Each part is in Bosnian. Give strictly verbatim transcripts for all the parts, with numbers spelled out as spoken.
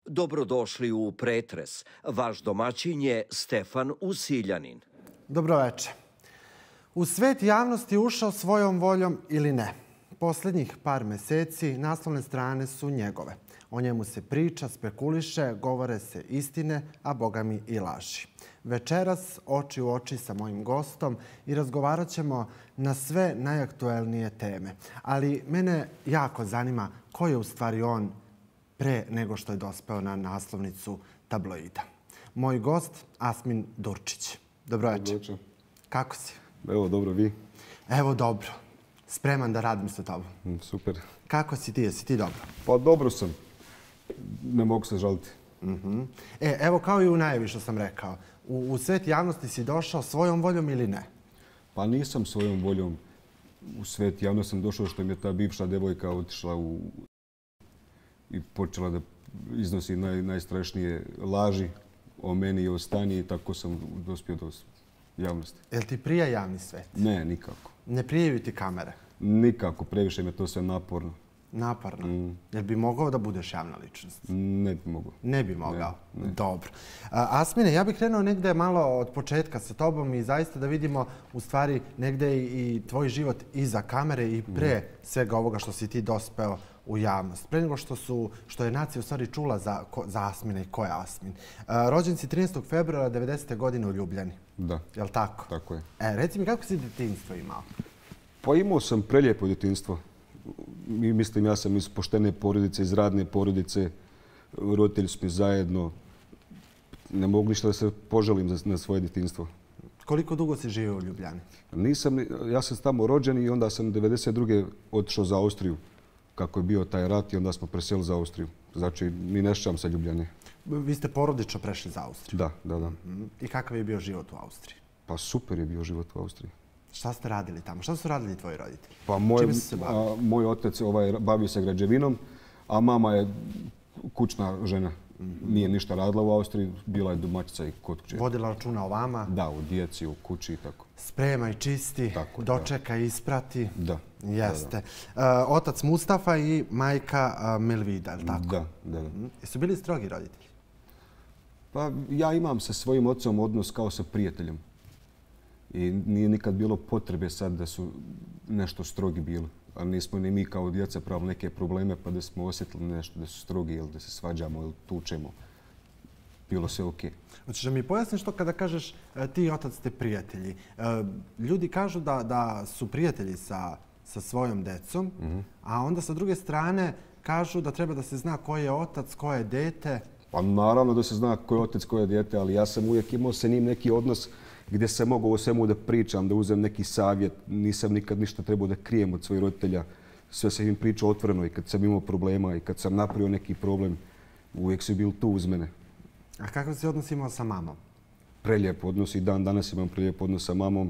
Dobrodošli u Pretres. Vaš domaćin je Stefan Usiljanin. Dobro večer. U svet javnosti ušao svojom voljom ili ne? Posljednjih par mjeseci naslovne strane su njegove. O njemu se priča, spekuliše, govore se istine, a bogami i laži. Večeras oči u oči sa mojim gostom i razgovarat ćemo na sve najaktuelnije teme. Ali mene jako zanima ko je u stvari on pre nego što je dospeo na naslovnicu tabloida. Moj gost, Asmin Durčić. Dobro večer. Dobro. Kako si? Evo, dobro, vi? Evo, dobro. Spreman da radim sa tobom. Mm, super. Kako si ti? Jesi ti dobro? Pa dobro sam. Ne mogu se žaliti. Uh-huh. E, evo kao i u najavi što sam rekao. U, u svet javnosti si došao svojom voljom ili ne? Pa nisam svojom voljom u svet javnosti sam došao što mi je ta bivša devojka otišla u... i počela da iznosi naj, najstrašnije laži o meni i o Stani i tako sam dospio do javnosti. Jel ti prija javni svet? Ne, nikako. Ne prijaju ti kamere? Nikako, previše mi je to sve naporno. Naporno? Mm. Jel bi mogao da budeš javna ličnost? Ne bi mogao. Ne bi mogao? Ne, ne. Dobro. A, Asmine, ja bih krenuo negde malo od početka sa tobom i zaista da vidimo u stvari negde i, i tvoj život iza kamere i pre mm. svega ovoga što si ti dospeo u javnost. Pre nego što, su, što je nacija u stvari čula za, ko, za Asmina i ko je Asmin. A, rođen si trinaestog februara devedesete godine u Ljubljani. Da. Jel tako? Tako je. E, reci mi, kako si djetinjstvo imao? Pa imao sam prelijepo djetinjstvo. Mislim, ja sam iz poštene porodice, iz radne porodice. Roditelji su mi zajedno. Ne mogu ništa da se poželim za, na svoje djetinjstvo. Koliko dugo si živio u Ljubljani? Nisam, ja sam tamo rođen i onda sam devedeset druge otišao za Austriju. Kako je bio taj rat i onda smo preselili za Austriju. Znači, ni ne sjećam se Ljubljane. Vi ste porodično prešli za Austriju? Da, da, da. I kakav je bio život u Austriji? Pa super je bio život u Austriji. Šta ste radili tamo? Šta su radili tvoji roditelji? Pa moj, Čime su se bavili? a, moj otac ovaj, bavio se građevinom, a mama je kućna žena. Mm-hmm. Nije ništa radila u Austriji, bila je domaćica i kod kuće. Vodila računa o vama? Da, u djeci, u kući i tako. Sprema i čisti, tako, dočeka i isprati? Da. Jeste. Da, da. Uh, otac Mustafa i majka uh, Melvida, je li tako? Da, da, da. Mm. Jesu bili strogi roditelji? Pa ja imam sa svojim ocom odnos kao sa prijateljem. I nije nikad bilo potrebe sad da su nešto strogi bili. A nismo ni mi kao djeca pravili neke probleme pa da smo osjetili nešto da su strogi ili da se svađamo ili tučemo. Bilo sve okej. Hoćeš da mi pojasniš to kada kažeš ti i otac ste prijatelji. Ljudi kažu da, da su prijatelji sa, sa svojom decom, mm-hmm. a onda sa druge strane kažu da treba da se zna ko je otac, ko je dete. Pa naravno da se zna ko je otac, ko je dete, ali ja sam uvijek imao sa njim neki odnos gdje sam mogao o svemu da pričam, da uzem neki savjet. Nisam nikad ništa trebao da krijem od svojih roditelja. Sve sam im pričao otvoreno i kad sam imao problema i kad sam napravio neki problem, uvijek su bili tu uz mene. A kakav si odnos imao sa mamom? Prelijep odnos i dan danas imam prelijep odnos sa mamom.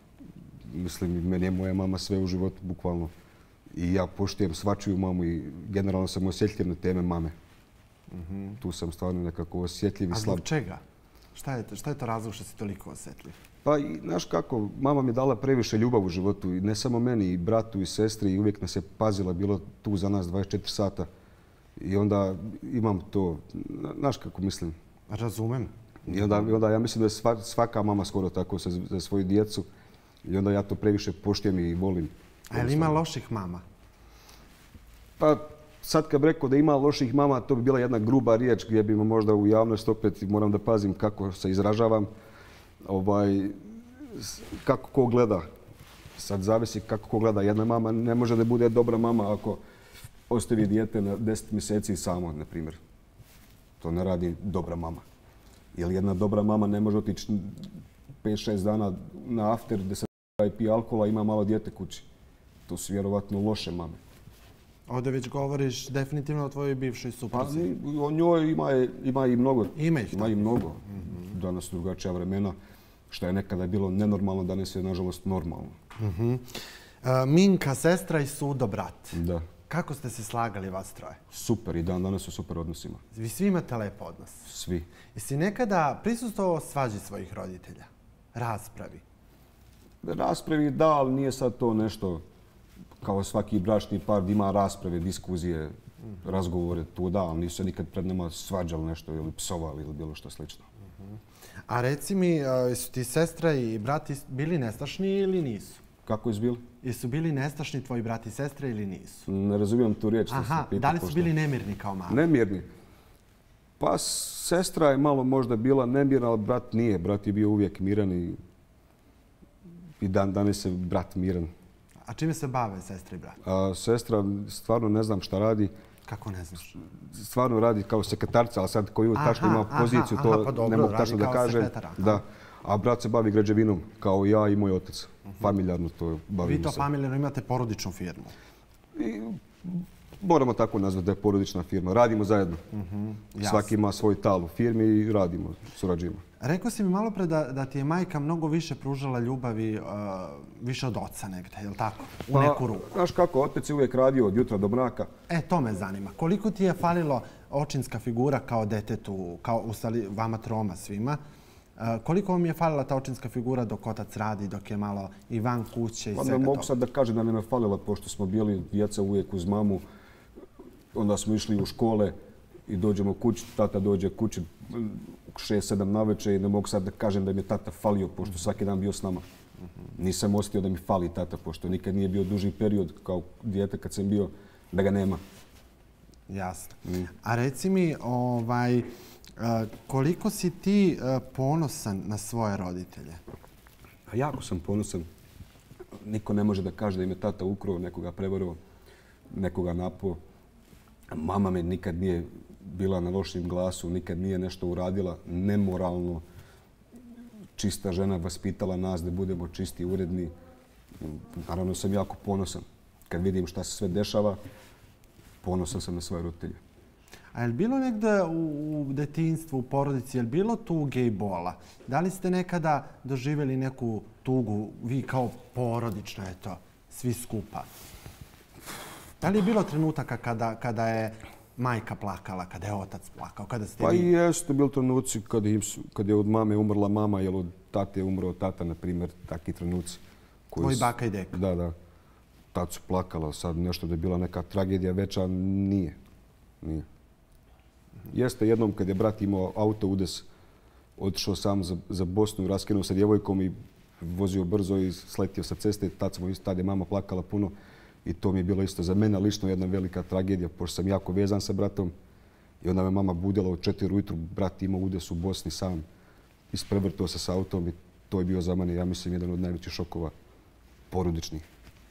Mislim, meni je moja mama sve u životu, bukvalno. I ja poštujem svačiju mamu i generalno sam osjetljiv na teme mame. Mm-hmm. Tu sam stvarno nekako osjetljiv i slab. A zbog čega? Šta je, šta je to razlog što si toliko osjetljiv? Pa, i, znaš kako, mama mi je dala previše ljubav u životu. I ne samo meni, i bratu, i sestri. I uvijek nas je pazila, bilo tu za nas dvadeset četiri sata. I onda imam to, znaš kako mislim. Razumem. I onda, i onda ja mislim da je svaka mama skoro tako za, za svoju djecu. I onda ja to previše poštujem i volim. A je li ima loših mama? Pa, sad kad bi rekao da ima loših mama, to bi bila jedna gruba riječ gdje bi možda u javnosti opet moram da pazim kako se izražavam. Ovaj, kako ko gleda. Sad zavisi kako ko gleda. Jedna mama ne može da bude dobra mama ako ostavi dijete na deset mjeseci samo, na primjer. To ne radi dobra mama. Ili jedna dobra mama ne može otići pet šest dana na after gdje se pije alkohola i ima malo dijete kući. To su vjerovatno loše mame. Ovdje već govoriš definitivno o tvojoj bivšoj supruzi. Pa o njoj ima, ima i mnogo. Ima ih Ima i mnogo. Mm-hmm. Danas su drugačija vremena. Što je nekada bilo nenormalno, danas je nažalost normalno. Mm-hmm. Uh, Minka, sestra i Sudo, brat. Da. Kako ste se slagali vas troje? Super i dan danas u super odnosima. Vi svi imate lep odnos? Svi. Jesi nekada prisustvovao svađi svojih roditelja? Raspravi? Raspravi da, ali nije sad to nešto kao svaki bračni par ima rasprave, diskuzije. razgovore tu da, ali nisu se nikad pred nama svađali nešto ili psovali ili bilo što slično. A reci mi, su ti sestra i brat bili nestašni ili nisu? Kako je bili? Jesu bili nestašni tvoji brat i sestre ili nisu? Ne razumijem tu riječ. Aha, da li su bili nemirni kao mali? Nemirni. Pa sestra je malo možda bila nemirna, ali brat nije. Brat je bio uvijek miran i, i dan danas je brat miran. A čime se bave sestra i brat? A, sestra stvarno ne znam šta radi. Kako ne znaš? Stvarno radi kao sekretarca, ali sad koju tačno ima poziciju, aha, to pa dobro, ne mogu tačno da kažem. Da. A brat se bavi građevinom, kao ja i moj otac. Familijarno to bavimo se. Vi to familijarno imate porodičnu firmu? I, moramo tako nazvati da je porodična firma. Radimo zajedno. Svaki ima svoj tal u firmi i radimo, surađujemo. Rekao si mi malo pre da, da ti je majka mnogo više pružala ljubavi, uh, više od oca negde, je li tako? U Pa, neku ruku. znaš kako, otac je uvijek radio od jutra do mraka. E, to me zanima. Koliko ti je falilo očinska figura kao detetu, kao u stvari vama troma svima? Uh, koliko vam je falila ta očinska figura dok otac radi, dok je malo i van kuće i Pa svega ne mogu toga? sad da kažem da nam je falila, pošto smo bili djeca uvijek uz mamu. Onda smo išli u škole i dođemo kući, tata dođe kući šest sedam navečer i ne mogu sad da kažem da mi je tata falio, pošto svaki dan bio s nama. Nisam osjetio da mi fali tata, pošto nikad nije bio duži period kao dijete kad sam bio, da ga nema. Jasno. A reci mi, ovaj, uh, koliko si ti uh, ponosan na svoje roditelje? A jako sam ponosan. Niko ne može da kaže da im je tata ukrao, nekoga prevario, nekoga napao. Mama me nikad nije bila na lošim glasu, nikad nije nešto uradila nemoralno. Čista žena vaspitala nas da budemo čisti i uredni. Naravno sam jako ponosan. Kad vidim šta se sve dešava, ponosan sam na svoje roditelje. A je li bilo negde u, u detinjstvu, u porodici, je li bilo tuge i bola? Da li ste nekada doživjeli neku tugu, vi kao porodično, eto, svi skupa? Da li je bilo trenutaka kada, kada je majka plakala, kada je otac plakao, kada ste Pa vi... i jeste bili trenuci kad, kad je od mame umrla mama ili od tate je umro tata, na primjer, takvi trenuci. Tvoj baka i deka. Da, da. Tad su plakala, sad nešto da je bila neka tragedija veća, nije. Nije. Jeste jednom kad je brat imao auto udes, otišao sam za, za Bosnu, raskinuo sa djevojkom i vozio brzo i sletio sa ceste. Tad, smo, tad je mama plakala puno. I to mi je bilo isto za mene lično jedna velika tragedija, pošto sam jako vezan sa bratom. I onda me mama budila od četiri ujutru, brat imao udes u Bosni sam. Isprevrtao se sa autom i to je bio za mene, ja mislim, jedan od najvećih šokova porodičnih.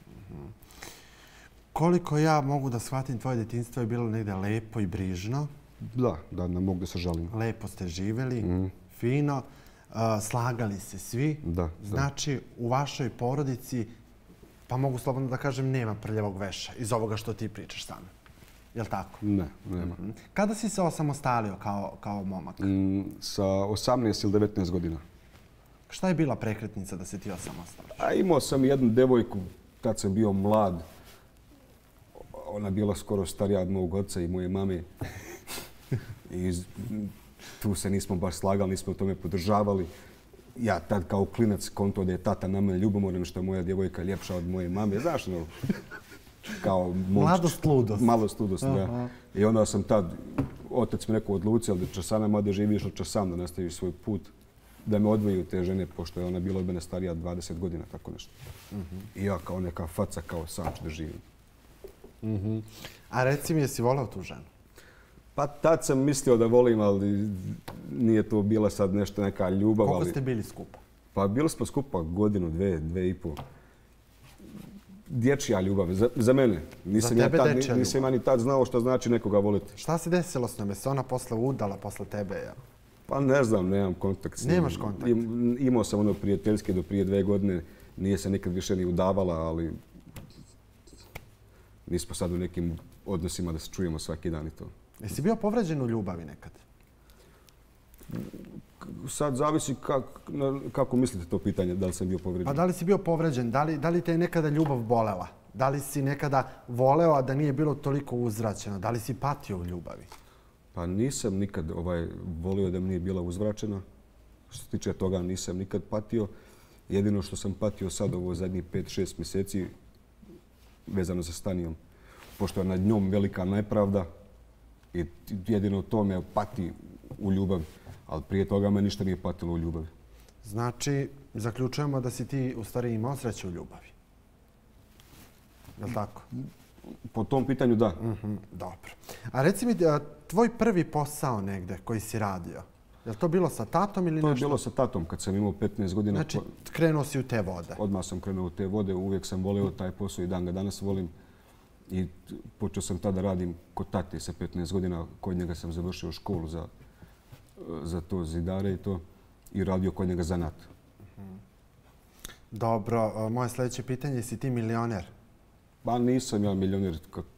Koliko ja mogu da shvatim, tvoje detinjstvo je bilo negdje lepo i brižno. Da, da, ne mogu da se žalim. Lepo ste živjeli, Mm. fino, uh, slagali se svi. Da, da. Znači, u vašoj porodici, pa mogu slobodno da kažem, nema prljavog veša iz ovoga što ti pričaš sam. Je li tako? Ne, nema. Kada si se osamostalio kao, kao momak? Mm, sa osamnaest ili devetnaest godina. Šta je bila prekretnica da se ti osamostališ? A imao sam jednu devojku, tad sam bio mlad. Ona je bila skoro starija od mog oca i moje mame. I tu se nismo baš slagali, nismo tome podržavali. Ja tad kao klinac konto da je tata na mene ljubomoran što je moja djevojka ljepša od moje mame. Znaš, no, kao momčić. Mladost, ludost. Mladost, ludost, da. I onda sam tad, otac mi rekao odluci, ali da će sada mada živiš, ali će sam da nastaviš svoj put, da me odvoji od te žene, pošto je ona bila od mene starija dvadeset godina, tako nešto. I ja kao neka faca, kao sam ću da živim. A reci mi, jesi volao tu ženu? Pa tad sam mislio da volim, ali nije to bila sad nešto neka ljubav. Koliko ali... ste bili skupa? Pa bili smo skupa godinu, dve, dve i pol. Dječja ljubav, za, za mene. Nisam Za tebe ja tad, dečja nisam ja ni tad znao što znači nekoga voliti. Šta se desilo s njom? Je se ona posle udala, posle tebe? Ja? Pa ne znam, nemam kontakt s njim. Nemaš kontakt? Im, imao sam ono prijateljske do prije dve godine. Nije se nikad više ni udavala, ali nismo sad u nekim odnosima da se čujemo svaki dan i to. Jesi bio povređen u ljubavi nekad? Sad zavisi kak, na, kako mislite to pitanje, da li sam bio povređen. Pa da li si bio povređen? Da li, da li te je nekada ljubav bolela? Da li si nekada voleo, a da nije bilo toliko uzvraćeno? Da li si patio u ljubavi? Pa nisam nikad ovaj, volio da mi nije bila uzvraćena. Što se tiče toga nisam nikad patio. Jedino što sam patio sad ovo zadnjih pet šest mjeseci vezano sa Stanijom. pošto je nad njom velika nepravda i jedino to me pati u ljubavi. Ali prije toga me ništa nije patilo u ljubavi. Znači, zaključujemo da si ti u stvari imao sreće u ljubavi. Je li tako? Po tom pitanju da. Mm-hmm, dobro. A reci mi, tvoj prvi posao negde koji si radio, je li to bilo sa tatom ili to nešto? To je bilo sa tatom kad sam imao petnaest godina. Znači, krenuo si u te vode? Odmah sam krenuo u te vode, uvijek sam volio taj posao i dan ga danas volim. I počeo sam tada radim kod tate sa petnaest godina, kod njega sam završio školu za, za to zidare i to i radio kod njega zanat. Dobro, moje sljedeće pitanje, jesi ti milioner? Pa nisam ja milioner.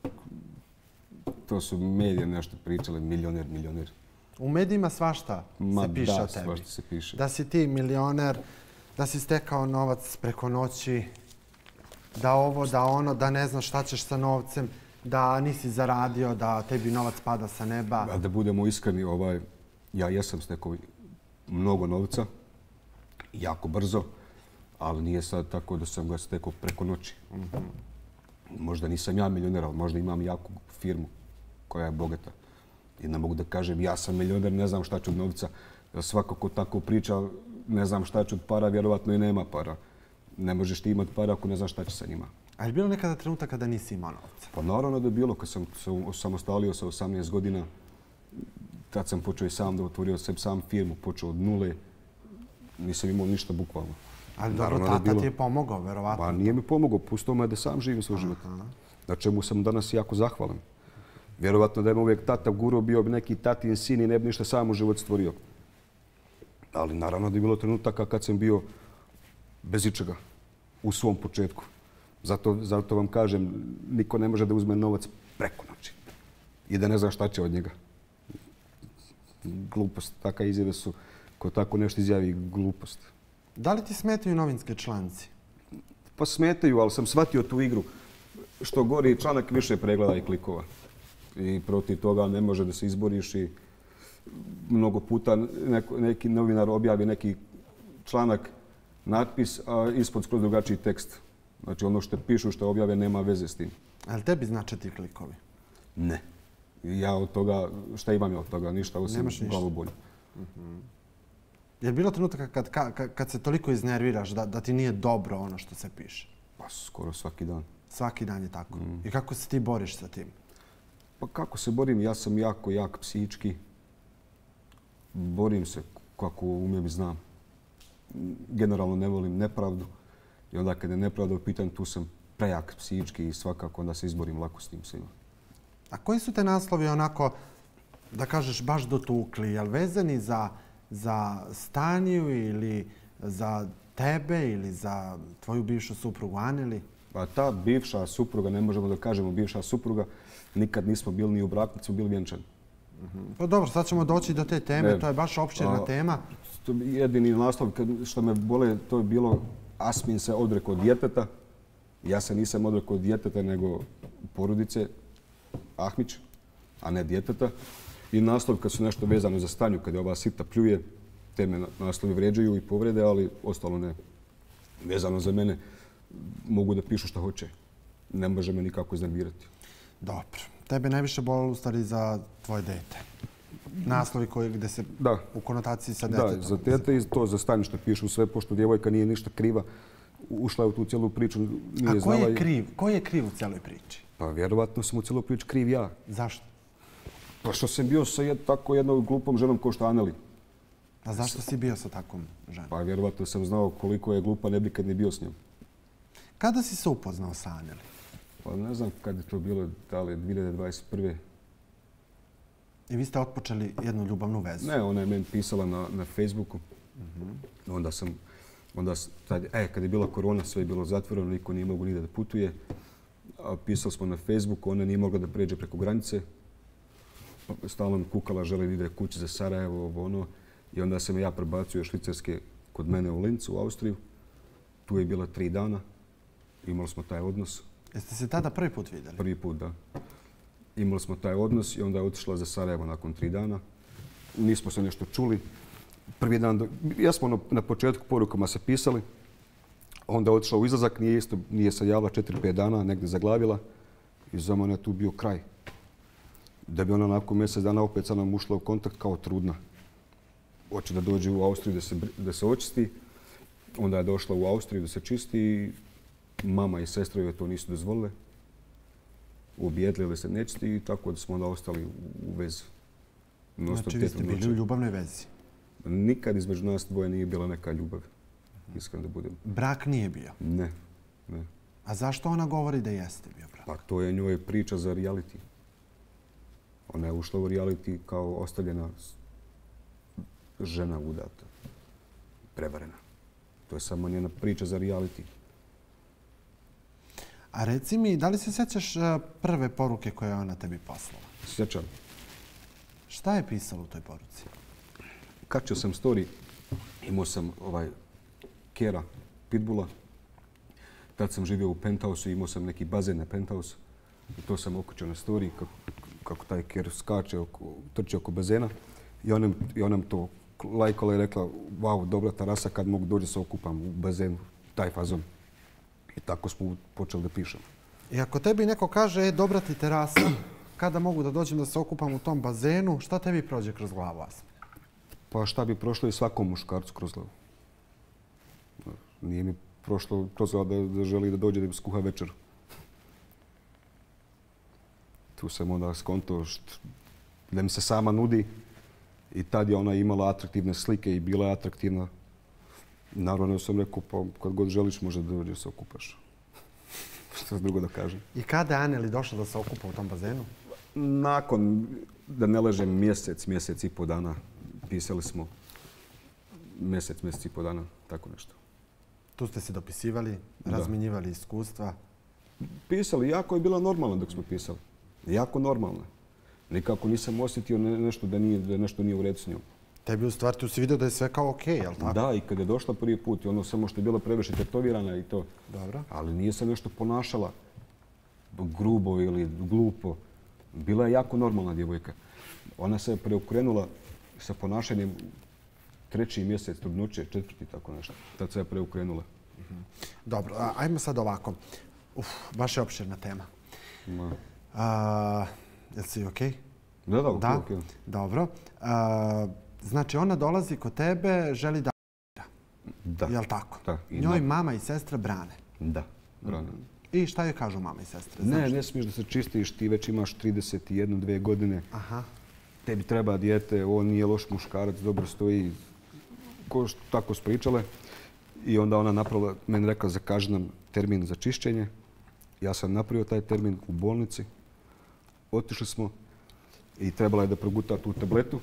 To su medije nešto pričale, milioner, milioner. U medijima svašta Ma se piše da, o tebi. svašta se piše. Da si ti milioner, da si stekao novac preko noći, da ovo, da ono, da ne znaš šta ćeš sa novcem, da nisi zaradio, da tebi novac pada sa neba. A da budemo iskreni, ovaj, ja jesam stekao mnogo novca, jako brzo, ali nije sad tako da sam ga stekao preko noći. Mm-hmm. Možda nisam ja milioner, ali možda imam jaku firmu koja je bogata. I ne mogu da kažem ja sam milioner, ne znam šta ću od novca. Svako ko tako priča, ne znam šta ću od para, vjerovatno i nema para. Ne možeš ti imati para ako ne znaš šta će sa njima. A je bilo nekada trenutak kada nisi imao novca? Pa naravno da je bilo. Kad sam se osamostalio sa osamnaest godina, tad sam počeo i sam da otvorio sebi sam firmu, počeo od nule. Nisam imao ništa bukvalno. Ali dobro, tata ti je pomogao, verovatno. Pa nije mi pomogao, pustao me da sam živim svoj život. Na čemu sam danas jako zahvalan. Vjerovatno da je me uvijek tata gurao, bio bi neki tatin sin i ne bi ništa sam u život stvorio. Ali naravno da je bilo trenutaka kad sam bio bez ičega u svom početku. Zato, zato vam kažem, niko ne može da uzme novac preko noći i da ne zna šta će od njega. Glupost, taka izjave su, ko tako nešto izjavi, glupost. Da li ti smetaju novinske članci? Pa smetaju, ali sam shvatio tu igru. Što gori članak, više pregleda i klikova. I protiv toga ne može da se izboriš i mnogo puta neko, neki novinar objavi neki članak, natpis, a ispod skroz drugačiji tekst. Znači ono što pišu, što objave, nema veze s tim. Ali tebi znače ti klikovi? Ne. Ja od toga, šta imam ja od toga? Ništa, osim glavobolju. Mm-hmm. Je li bilo trenutka kad, kad, kad se toliko iznerviraš da, da ti nije dobro ono što se piše? Pa skoro svaki dan. Svaki dan je tako. Mm. I kako se ti boriš sa tim? Pa kako se borim? Ja sam jako jak psihički. Borim se kako umijem i znam. Generalno ne volim nepravdu. I onda kad je nepravda u pitanju, tu sam prejak psihički i svakako onda se izborim lako s tim svima. A koji su te naslovi onako, da kažeš, baš dotukli? Jel vezani za, za Staniju ili za tebe ili za tvoju bivšu suprugu Aneli? Pa ta bivša supruga, ne možemo da kažemo bivša supruga, nikad nismo bili ni u braku, nismo bili vjenčani. Mm-hmm. Pa dobro, sad ćemo doći do te teme, ne, to je baš opširna a, tema. Jedini naslov što me bole, to je bilo Asmin se odrekao djeteta. Ja se nisam odrekao djeteta, nego porodice Ahmić, a ne djeteta. I naslov kad su nešto vezano za Stanju, kad je ova sita pljuje, te me naslovi vređaju i povrede, ali ostalo ne. Vezano za mene mogu da pišu šta hoće. Ne može me nikako iznervirati. Dobro. Tebe najviše boli u stvari za tvoje dete. Naslovi koji gde se da. U konotaciji sa detetom. Da, za dete i to za Stanju što pišu sve, pošto djevojka nije ništa kriva. Ušla je u tu cijelu priču. Nije a ko je i... kriv? Ko je kriv u cijeloj priči? Pa vjerovatno sam u cijeloj priči kriv ja. Zašto? Pa što sam bio sa jed, tako jednom glupom ženom kao što Aneli. A zašto si bio sa takvom ženom? Pa vjerovatno sam znao koliko je glupa, ne bi kad ni bio s njom. Kada si se upoznao sa Aneli? Pa ne znam kad je to bilo, da li dvije hiljade dvadeset prve. I vi ste otpočeli jednu ljubavnu vezu? Ne, ona je meni pisala na, na Facebooku. Mm-hmm. Onda sam, onda, tad, e, kad je bila korona, sve je bilo zatvoreno, niko nije mogao nigde da putuje. A pisali smo na Facebooku, ona nije mogla da pređe preko granice. Stalno mi kukala, žele da ide kući za Sarajevo, ovo ono. I onda sam ja prebacio od Švicarske kod mene u Lincu, u Austriju. Tu je bila tri dana. Imali smo taj odnos. Jeste se tada prvi put vidjeli? Prvi put, da. Imali smo taj odnos i onda je otišla za Sarajevo nakon tri dana. Nismo se nešto čuli. Prvi dan, do... ja smo na početku porukama se pisali. Onda je otišla u izlazak, nije isto, nije se javila četiri pet dana, negdje zaglavila. I za mene je tu bio kraj. Da bi ona nakon mjesec dana opet sa nam ušla u kontakt kao trudna. Hoće da dođe u Austriju da se, da se očisti. Onda je došla u Austriju da se čisti. Mama i sestra joj to nisu dozvolile. Ubijedlile se nečisti i tako da smo onda ostali u vezi. Znači vi ste bili u ljubavnoj vezi? Nikad između nas dvoje nije bila neka ljubav. Iskreno da budem. Brak nije bio? Ne, ne. A zašto ona govori da jeste bio brak? Pa to je njoj priča za reality. Ona je ušla u reality kao ostavljena žena udata. Prevarena. To je samo njena priča za reality. A reci mi, da li se sjećaš prve poruke koje je ona tebi poslala? Sjećam. Šta je pisalo u toj poruci? Kačio sam story, imao sam ovaj kera, pitbula. Tad sam živio u penthouse i imao sam neki bazen na penthouse. I to sam okućio na story kako, kako taj ker skače, oko, trči oko bazena. I ona i nam to lajkala i rekla, wow, dobra terasa, kad mogu dođe se okupam u bazenu, taj fazon. I tako smo počeli da pišemo. I ako tebi neko kaže, e, dobra ti terasa, kada mogu da dođem da se okupam u tom bazenu, šta tebi prođe kroz glavu, Asmir? Pa šta bi prošlo i svakom muškarcu kroz glavu. Nije mi prošlo kroz glavu da, da želi da dođe da mi skuha večer. Tu sam onda skonto da mi se sama nudi i tad je ona imala atraktivne slike i bila je atraktivna. Naravno sam rekao, pa kad god želiš možda da dođe se okupaš. Što drugo da kažem. I kada je Aneli došla da se okupa u tom bazenu? Nakon, da ne ležem, mjesec, mjesec i po dana. Pisali smo mjesec, mjesec i po dana, tako nešto. Tu ste se dopisivali, Da. razminjivali iskustva. Pisali, jako je bila normalna dok smo pisali. Jako normalna. Nikako nisam osjetio ne- nešto da, nije, da nešto nije u redu s njom. Tebi u stvari tu si vidio da je sve kao okej, jel tako? Da, i kad je došla prvi put, i ono samo što je bila previše tetovirana i to. Dobro. Ali nije se nešto ponašala grubo ili glupo. Bila je jako normalna djevojka. Ona se preokrenula sa ponašanjem treći mjesec trudnoće, četvrti, tako nešto. Tad se je preokrenula. Dobro, a, ajmo sad ovako. Uf, baš je opširna tema. Ma. A, jel si okej? Da, da, okej, Da, okej. dobro. A, znači ona dolazi kod tebe, želi da Da. jel tako? Da. I Njoj na- mama i sestra brane. Da. Brana. I šta joj kažu mama i sestre? Ne, ne smiješ da se čistiš, ti već imaš trideset jednu, dvije godine. Aha. Tebi treba dijete, on nije loš muškarac, dobro stoji. Ko što tako spričale. I onda ona napravila, meni rekla zakaži nam termin za čišćenje. Ja sam napravio taj termin u bolnici. Otišli smo i trebala je da proguta tu tabletu.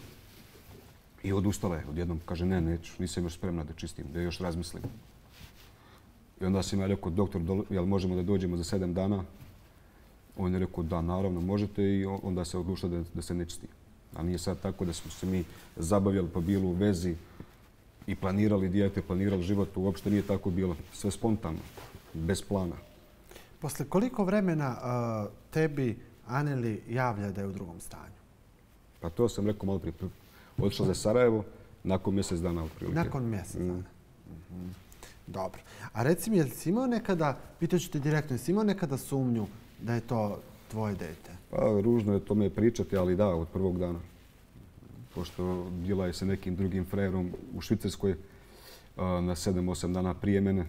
I odustala je odjednom. Kaže, ne, neću, nisam još spremna da čistim, da još razmislim. I onda sam ja rekao, doktor, dol- jel možemo da dođemo za sedam dana? On je rekao, da, naravno, možete i o- onda se odlučila da, da se ne čisti. A nije sad tako da smo se mi zabavljali pa bili u vezi i planirali dijete, planirali život. Uopšte nije tako bilo. Sve spontano, bez plana. Posle koliko vremena a, tebi Aneli javlja da je u drugom stanju? Pa to sam rekao malo prije. Otišla za Sarajevo, nakon mjesec dana otprilike. Nakon mjesec dana. Mhm. Dobro. A reci mi, jel si imao nekada, pitaću te direktno, jesi imao nekada sumnju da je to tvoje dete? Pa ružno je o tome pričati, ali da, od prvog dana. Pošto bila je sa nekim drugim frajerom u Švicarskoj a, na sedam osam dana prije mene.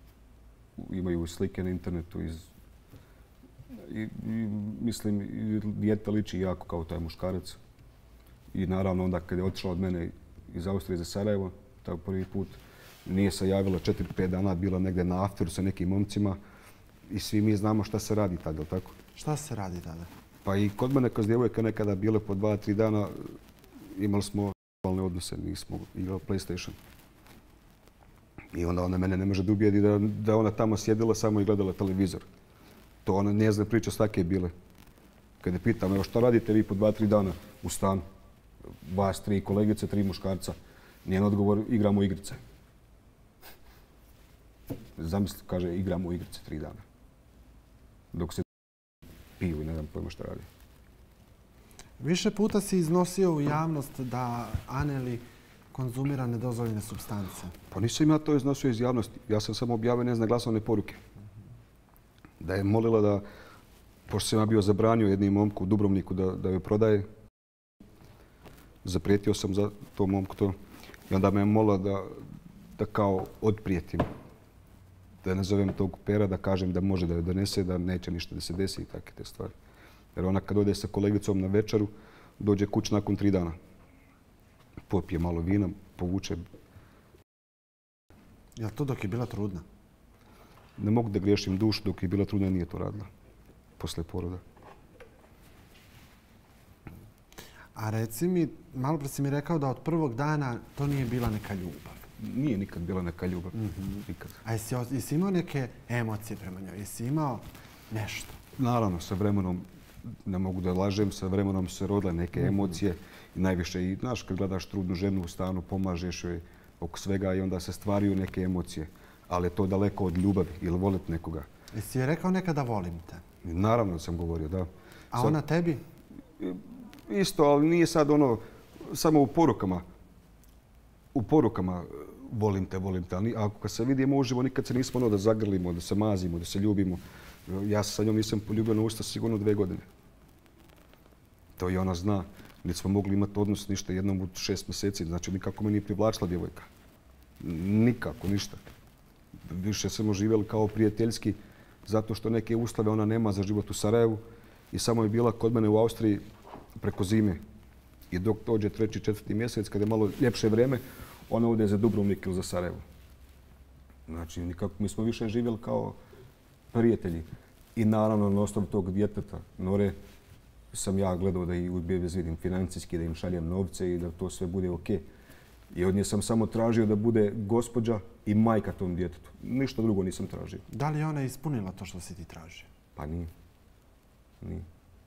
Imaju slike na internetu iz... I, i mislim, i dijete liči jako kao taj muškarac. I naravno onda kad je otišla od mene iz Austrije za Sarajevo, taj prvi put, nije se javila četiri pet dana, bila negdje na afteru sa nekim momcima i svi mi znamo šta se radi tada, tako? Šta se radi tada? Pa i kod mene kroz djevojka nekada bile po dva, tri dana, imali smo seksualne odnose, nismo igrali PlayStation. I onda ona mene ne može da ubijedi da, da ona tamo sjedila samo i gledala televizor. To ona ne zna priča svake bile. Kad je pitam, evo šta radite vi po dva, tri dana u stanu? Vas tri kolegice, tri muškarca. Njen odgovor, igramo igrice. Zamisli, kaže, igramo igrice tri dana. Dok se piju i ne znam pojma šta radi. Više puta si iznosio u javnost da Aneli konzumira nedozvoljene supstance. Pa nisam ja to iznosio iz javnosti. Ja sam samo objavio nezna glasovne poruke. Da je molila da pošto sam ja bio zabranio jednim momku u Dubrovniku da, da joj prodaje, zaprijetio sam za to momku to i onda me je molila da, da kao odprijetim. Da ne zovem tog pera, da kažem da može da joj donese, da neće ništa da se desi i takve te stvari. Jer ona kad ode sa kolegicom na večeru, dođe kuć nakon tri dana. Popije malo vina, povuče. Je li to dok je bila trudna? Ne mogu da griješim dušu, dok je bila trudna nije to radila. Posle poroda. A reci mi, malo pre si mi rekao da od prvog dana to nije bila neka ljubav. Nije nikad bila neka ljubav. Mm-hmm. Nikad. A jesi, jesi imao neke emocije prema njoj? Jesi imao nešto? Naravno, sa vremenom, ne mogu da lažem, sa vremenom se rodile neke mm-hmm. emocije. I najviše, i znaš, kad gledaš trudnu ženu u stanu, pomažeš joj oko svega i onda se stvaraju neke emocije. Ali je to daleko od ljubavi ili voliti nekoga. Jesi je rekao nekada volim te? Naravno sam govorio, da. A ona tebi? Isto, ali nije sad ono, samo u porukama. U porukama volim te, volim te. Ali ako kad se vidimo uživo, nikad se nismo ono da zagrlimo, da se mazimo, da se ljubimo. Ja se sa njom nisam poljubio na usta sigurno dve godine. To i ona zna. Niti smo mogli imati odnos ništa jednom u šest mjeseci. Znači nikako me nije privlačila djevojka. Nikako, ništa. Više smo živjeli kao prijateljski zato što neke uslove ona nema za život u Sarajevu i samo je bila kod mene u Austriji preko zime. I dok dođe treći, četvrti mjesec, kada je malo ljepše vrijeme, ona ode za Dubrovnik ili za Sarajevo. Znači, nikako, mi smo više živjeli kao prijatelji. I naravno, na osnovu tog djeteta, Nore, sam ja gledao da ih obezvijedim financijski, da im šaljem novce i da to sve bude ok. I od nje sam samo tražio da bude gospođa i majka tom djetetu. Ništa drugo nisam tražio. Da li je ona ispunila to što si ti tražio? Pa nije. Nije.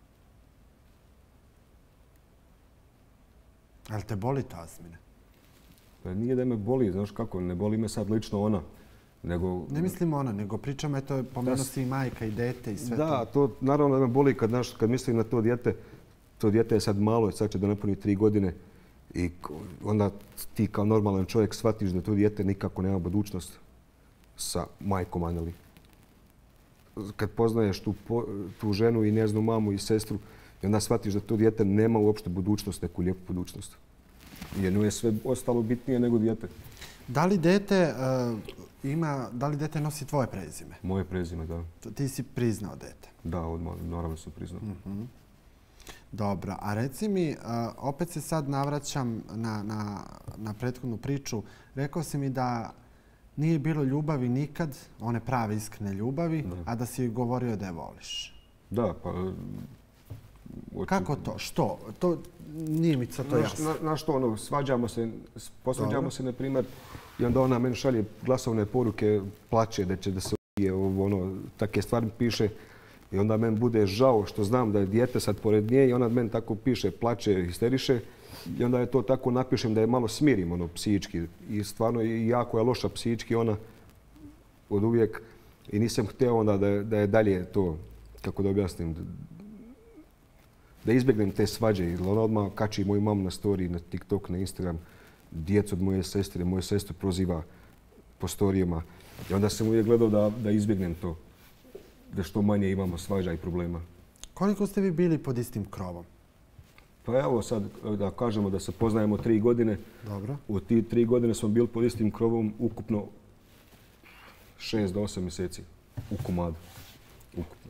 Ali te boli to, Asmine? Pa nije da me boli, znaš kako, ne boli me sad lično ona. Nego... Ne mislim ona, nego pričam, eto, pomenuo si i majka i dete i sve to. Da, to naravno da me boli kad, naš, kad mislim na to dijete. To dijete je sad malo, sad će da napuni tri godine. I onda ti kao normalan čovjek shvatiš da to dijete nikako nema budućnost sa majkom Aneli. Kad poznaješ tu, tu ženu i njezinu mamu i sestru, i onda shvatiš da to dijete nema uopšte budućnost, neku lijepu budućnost. Jer njoj je sve ostalo bitnije nego dijete. Da li dete uh, ima, da li dete nosi tvoje prezime? Moje prezime, da. Ti si priznao dete? Da, odmah, naravno sam priznao. Mm-hmm. Dobro, a reci mi, uh, opet se sad navraćam na, na, na prethodnu priču. Rekao si mi da nije bilo ljubavi nikad, one prave iskrene ljubavi, da. A da si govorio da je voliš. Da, pa... Oči... Kako to? Što? To nije mi sad to jasno. Na, na što ono, svađamo se, posvađamo se, na primjer, i onda ona meni šalje glasovne poruke, plače da će da se ubije, ono, takve stvari piše. I onda meni bude žao što znam da je dijete sad pored nje i ona meni tako piše, plače, histeriše. I onda je to tako napišem da je malo smirim, ono, psihički. I stvarno jako je loša psihički ona od uvijek. I nisam htio onda da je, da je dalje to, kako da objasnim, da izbjegnem te svađe. Jer ona odmah kači moju mamu na story, na TikTok, na Instagram. Djecu od moje sestre, moju sestru proziva po storijama. I onda sam uvijek gledao da, da izbjegnem to. Da što manje imamo svađa i problema. Koliko ste vi bili pod istim krovom? Pa evo sad da kažemo da se poznajemo tri godine. Dobro. U ti tri godine smo bili pod istim krovom ukupno šest do osam mjeseci u komadu. Ukupno.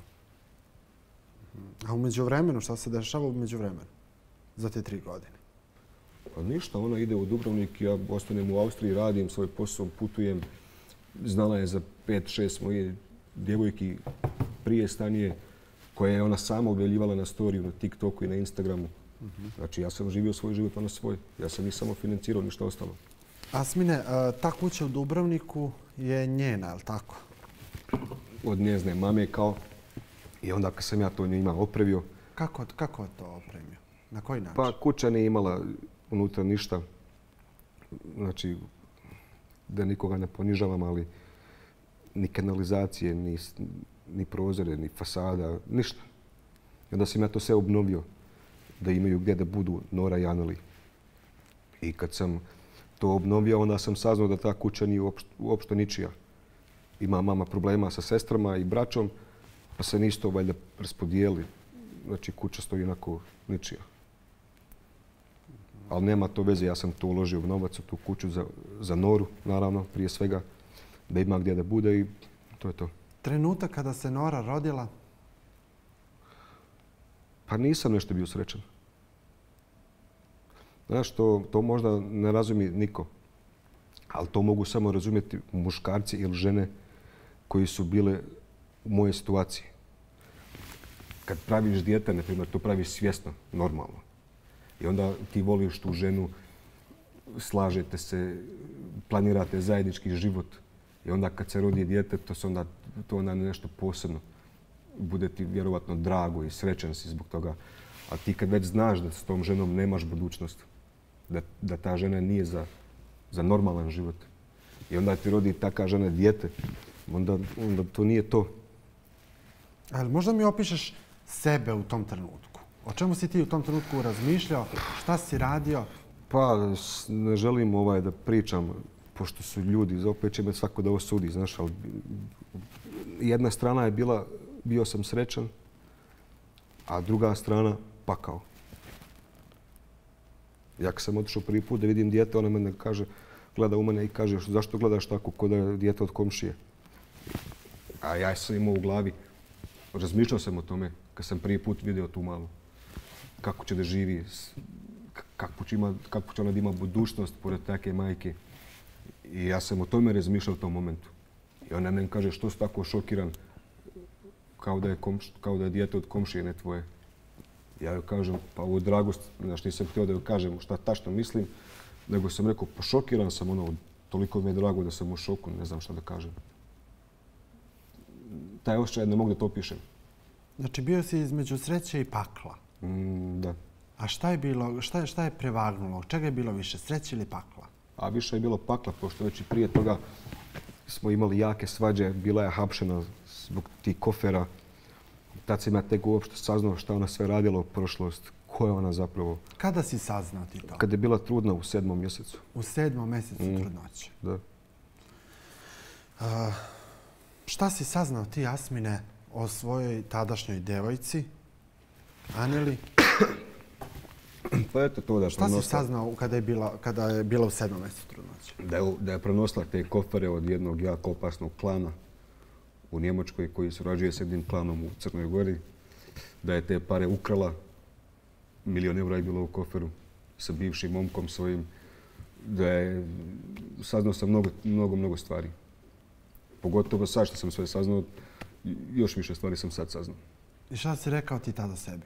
A umeđu vremenu, šta se dešava umeđu vremenu za te tri godine? Pa ništa, ona ide u Dubrovnik, ja ostanem u Austriji, radim svoj posao, putujem. Znala je za pet, šest moje djevojki prije stanije koje je ona sama objavljivala na storiju, na TikToku i na Instagramu. Znači ja sam živio svoj život, ona svoj. Ja sam ih samo financirao, ništa ostalo. Asmine, ta kuća u Dubrovniku je njena, je li tako? Od njezne mame kao. I onda kad sam ja to njima opravio. Kako, kako je to opremio? Na koji način? Pa kuća nije imala unutra ništa. Znači, da nikoga ne ponižavam, ali ni kanalizacije, ni, ni prozore, ni fasada, ništa. I onda sam ja to sve obnovio da imaju gdje da budu Nora i Aneli. I kad sam to obnovio, onda sam saznao da ta kuća nije uopšte, uopšte ničija. Ima mama problema sa sestrama i braćom, pa se nisto valjda raspodijeli. Znači, kuća stoji onako ničija. Ali nema to veze, ja sam to uložio u novac u tu kuću za, za Noru, naravno, prije svega, da ima gdje da bude i to je to. Trenutak kada se Nora rodila? Pa nisam nešto bio srećan. Znaš, to, to možda ne razumije niko, ali to mogu samo razumjeti muškarci ili žene koji su bile u mojoj situaciji. Kad praviš dijete, na primjer, to praviš svjesno, normalno. I onda ti voliš tu ženu, slažete se, planirate zajednički život. I onda kad se rodi dijete, to se onda, to onda nešto posebno. Bude ti vjerovatno drago i srećan si zbog toga. A ti kad već znaš da s tom ženom nemaš budućnost, da, da ta žena nije za, za normalan život. I onda ti rodi taka žena dijete, onda, onda to nije to. Ali možda mi opišeš sebe u tom trenutku. O čemu si ti u tom trenutku razmišljao? Šta si radio? Pa, ne želim ovaj da pričam, pošto su ljudi, opet će me svako da osudi, znaš, ali jedna strana je bila, bio sam srećan, a druga strana pakao. Ja kad sam otišao prvi put da vidim dijete, ona mene kaže, gleda u mene i kaže, zašto gledaš tako ko da je dijete od komšije? A ja sam imao u glavi, razmišljao sam o tome kad sam prvi put vidio tu malu. Kako će da živi, kako će, ima, kako će ona da ima budućnost pored take majke. I ja sam o tome razmišljao u tom momentu. I ona meni kaže, što si tako šokiran, kao da je, komš, kao da je dijete od komšije, ne tvoje. Ja joj kažem, pa ovo dragost, znaš, nisam htio da joj kažem šta tačno mislim, nego sam rekao, pa šokiran sam, ono, toliko mi je drago da sam u šoku, ne znam šta da kažem. Taj osjećaj ne mogu da to opišem. Znači, bio si između sreće i pakla. Mm, da. A šta je bilo, šta, šta je prevagnulo? Čega je bilo više, sreće ili pakla? A više je bilo pakla, pošto već i prije toga smo imali jake svađe, bila je hapšena zbog tih kofera. Tad sam ja tek uopšte saznao šta ona sve radila u prošlost, ko je ona zapravo. Kada si saznao ti to? Kada je bila trudna u sedmom mjesecu. U sedmom mjesecu mm. trudnoće? Da. A, šta si saznao ti, Jasmine, o svojoj tadašnjoj devojci, Aneli? Pa eto to da je Šta si saznao kada je bila, kada je bila u sedmom mjesecu trudnoće? Da je, da je prenosila te kofere od jednog jako opasnog klana u Njemačkoj koji surađuje s jednim klanom u Crnoj Gori. Da je te pare ukrala, milion eura je bilo u koferu sa bivšim momkom svojim. Da je, saznao sam mnogo, mnogo, mnogo stvari. Pogotovo sad što sam sve saznao, još više stvari sam sad saznao. I šta si rekao ti tada sebi?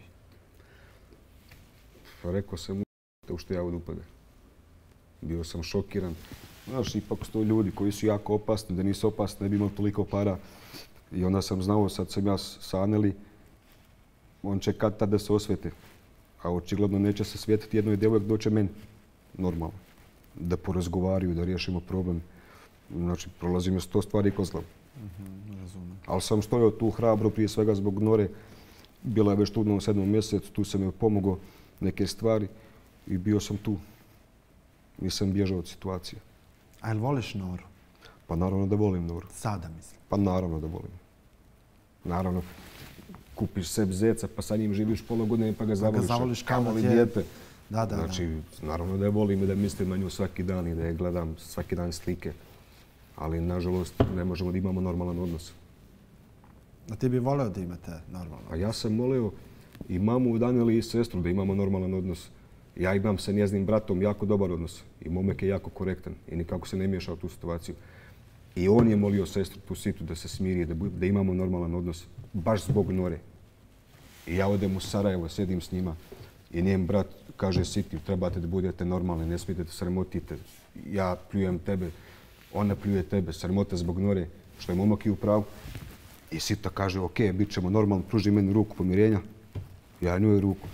Rekao sam u što ja od upade. Bio sam šokiran. Znaš, ipak su to ljudi koji su jako opasni, da nisu opasni, ne bi imao toliko para. I onda sam znao, sad sam ja sa Aneli, on će kad tad da se osvete. A očigledno neće se svijetiti jednoj djevojak, doće meni. Normalno. Da porazgovaraju, da riješimo problem. Znači, prolazi mi sto stvari kroz glavu. Mm-hmm, razumijem. Ali sam stojao tu hrabro, prije svega zbog Nore. Bila je već trudna u sedmom mjesecu, tu sam joj pomogao neke stvari i bio sam tu. Nisam bježao od situacije. A jel voliš Noru? Pa naravno da volim Noru. Sada mislim. Pa naravno da volim. Naravno, kupiš sebi zeca pa sa njim živiš pola godine pa ga zavoliš. Pa ga zavoliš kao kamoli da je... dijete. Da, da, znači, da. naravno da je volim i da mislim na nju svaki dan i da je gledam svaki dan slike. Ali, nažalost, ne možemo da imamo normalan odnos. A ti bi voleo da imate normalan odnos? A ja sam molio i mamu od Aneli i sestru da imamo normalan odnos. Ja imam sa njeznim bratom jako dobar odnos. I momek je jako korektan i nikako se ne miješa u tu situaciju. I on je molio sestru tu situ da se smiri, da, da imamo normalan odnos, baš zbog Nore. I ja odem u Sarajevo, sjedim s njima i njen brat kaže Siti, trebate da budete normalni, ne smijete da sramotite. Ja pljujem tebe, ona pljuje tebe, sramota zbog Nore, što je momak i u pravu. I Sita kaže, ok, bit ćemo normalni, pruži meni ruku pomirenja. Ja njoj ruku.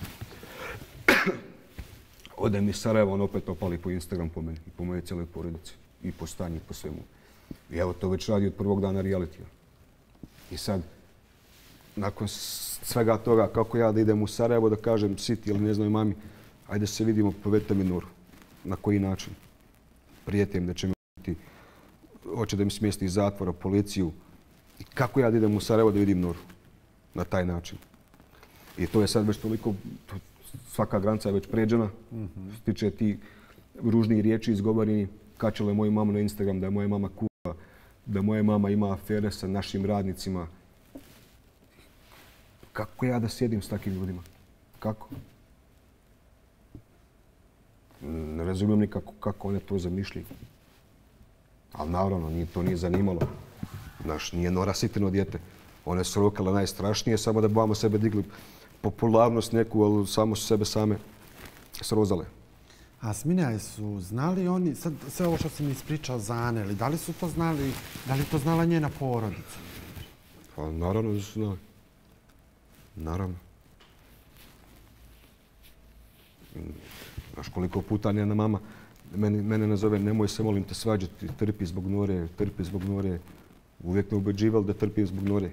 Odem iz Sarajeva, on opet opali po Instagram po meni i po moje cijeloj porodici. I po stanju, i po svemu. I evo to već radi od prvog dana realitija. I sad, nakon svega toga, kako ja da idem u Sarajevo da kažem Siti ili ne znam mami, ajde se vidimo, povedite mi Noru. Na koji način? Prijete im da će mi biti, hoće da mi smjesti iz zatvora, policiju. I kako ja da idem u Sarajevo da vidim Noru? na taj način. I to je sad već toliko, svaka granica je već pređena. Mm-hmm. Stiče ti ružnih riječi izgovoreni, kačale moju mamu na Instagram da je moja mama kuva, da moja mama ima afere sa našim radnicima. Kako ja da sjedim s takvim ljudima? Kako? Ne razumijem nikako kako one to zamišljaju. Ali naravno, nije, to nije zanimalo. Znaš, nije Nora Sitino dijete. One su rokale najstrašnije, samo da bi vamo sebe digli popularnost neku, ali samo su sebe same srozale. A Smilja, su znali oni, sad sve ovo što si mi ispričao za Aneli, da li su to znali, da li to znala njena porodica? Pa naravno da su znali. Naravno. Znaš koliko puta njena mama mene, mene nazove, nemoj se, molim te, svađati, trpi zbog Nore, trpi zbog Nore. Uvijek me ubeđivali da trpi zbog Nore.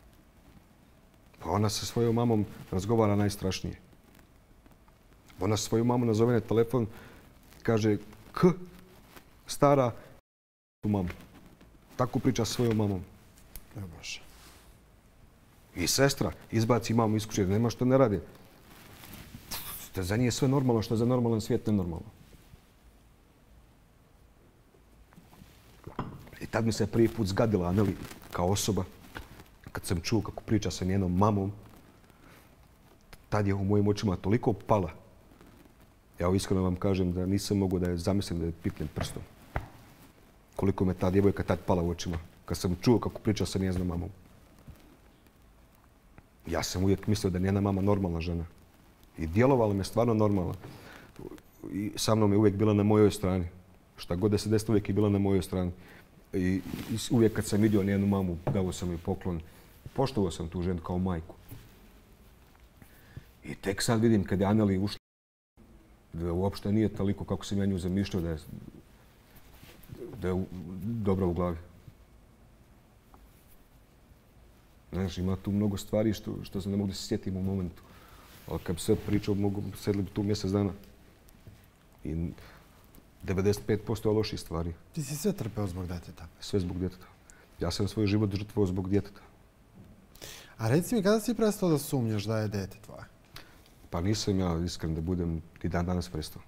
Pa ona sa svojom mamom razgovara najstrašnije. Ona svoju mamu nazove na telefon, kaže K, stara, tu mamu. Tako priča s svojom mamom. Ne Bože. I sestra izbaci mamu iz kuće, nema što ne radi. Što za nije sve normalno, što za normalan svijet nenormalno. I tad mi se prvi put zgadila Aneli kao osoba. Kad sam čuo kako priča sa njenom mamom, tad je u mojim očima toliko pala. Ja iskreno vam kažem da nisam mogu da je zamislim da je pipnem prstom. Koliko me ta djevojka tad pala u očima. Kad sam čuo kako priča sa njenom mamom. Ja sam uvijek mislio da je njena mama normalna žena. I djelovala me stvarno normalna. I sa mnom je uvijek bila na mojoj strani. Šta god da se desilo, uvijek je bila na mojoj strani. I uvijek kad sam vidio njenu mamu, dao sam joj poklon. Poštovao sam tu ženu kao majku. I tek sad vidim kad je Aneli ušla, da uopšte nije toliko kako sam ja nju zamišljao, da je, da je dobra u glavi. Znaš, ima tu mnogo stvari što, što se ne mogu da se sjetim u momentu. Ali kad bi sve pričao, mogu sedli bi tu mjesec dana. I devedeset pet posto loših stvari. Ti si sve trpeo zbog djeteta? Sve zbog djeteta. Ja sam svoj život žrtvovao zbog djeteta. A reci mi, kada si prestao da sumnjaš da je dete tvoje? Pa nisam ja iskren da budem i dan danas prestao.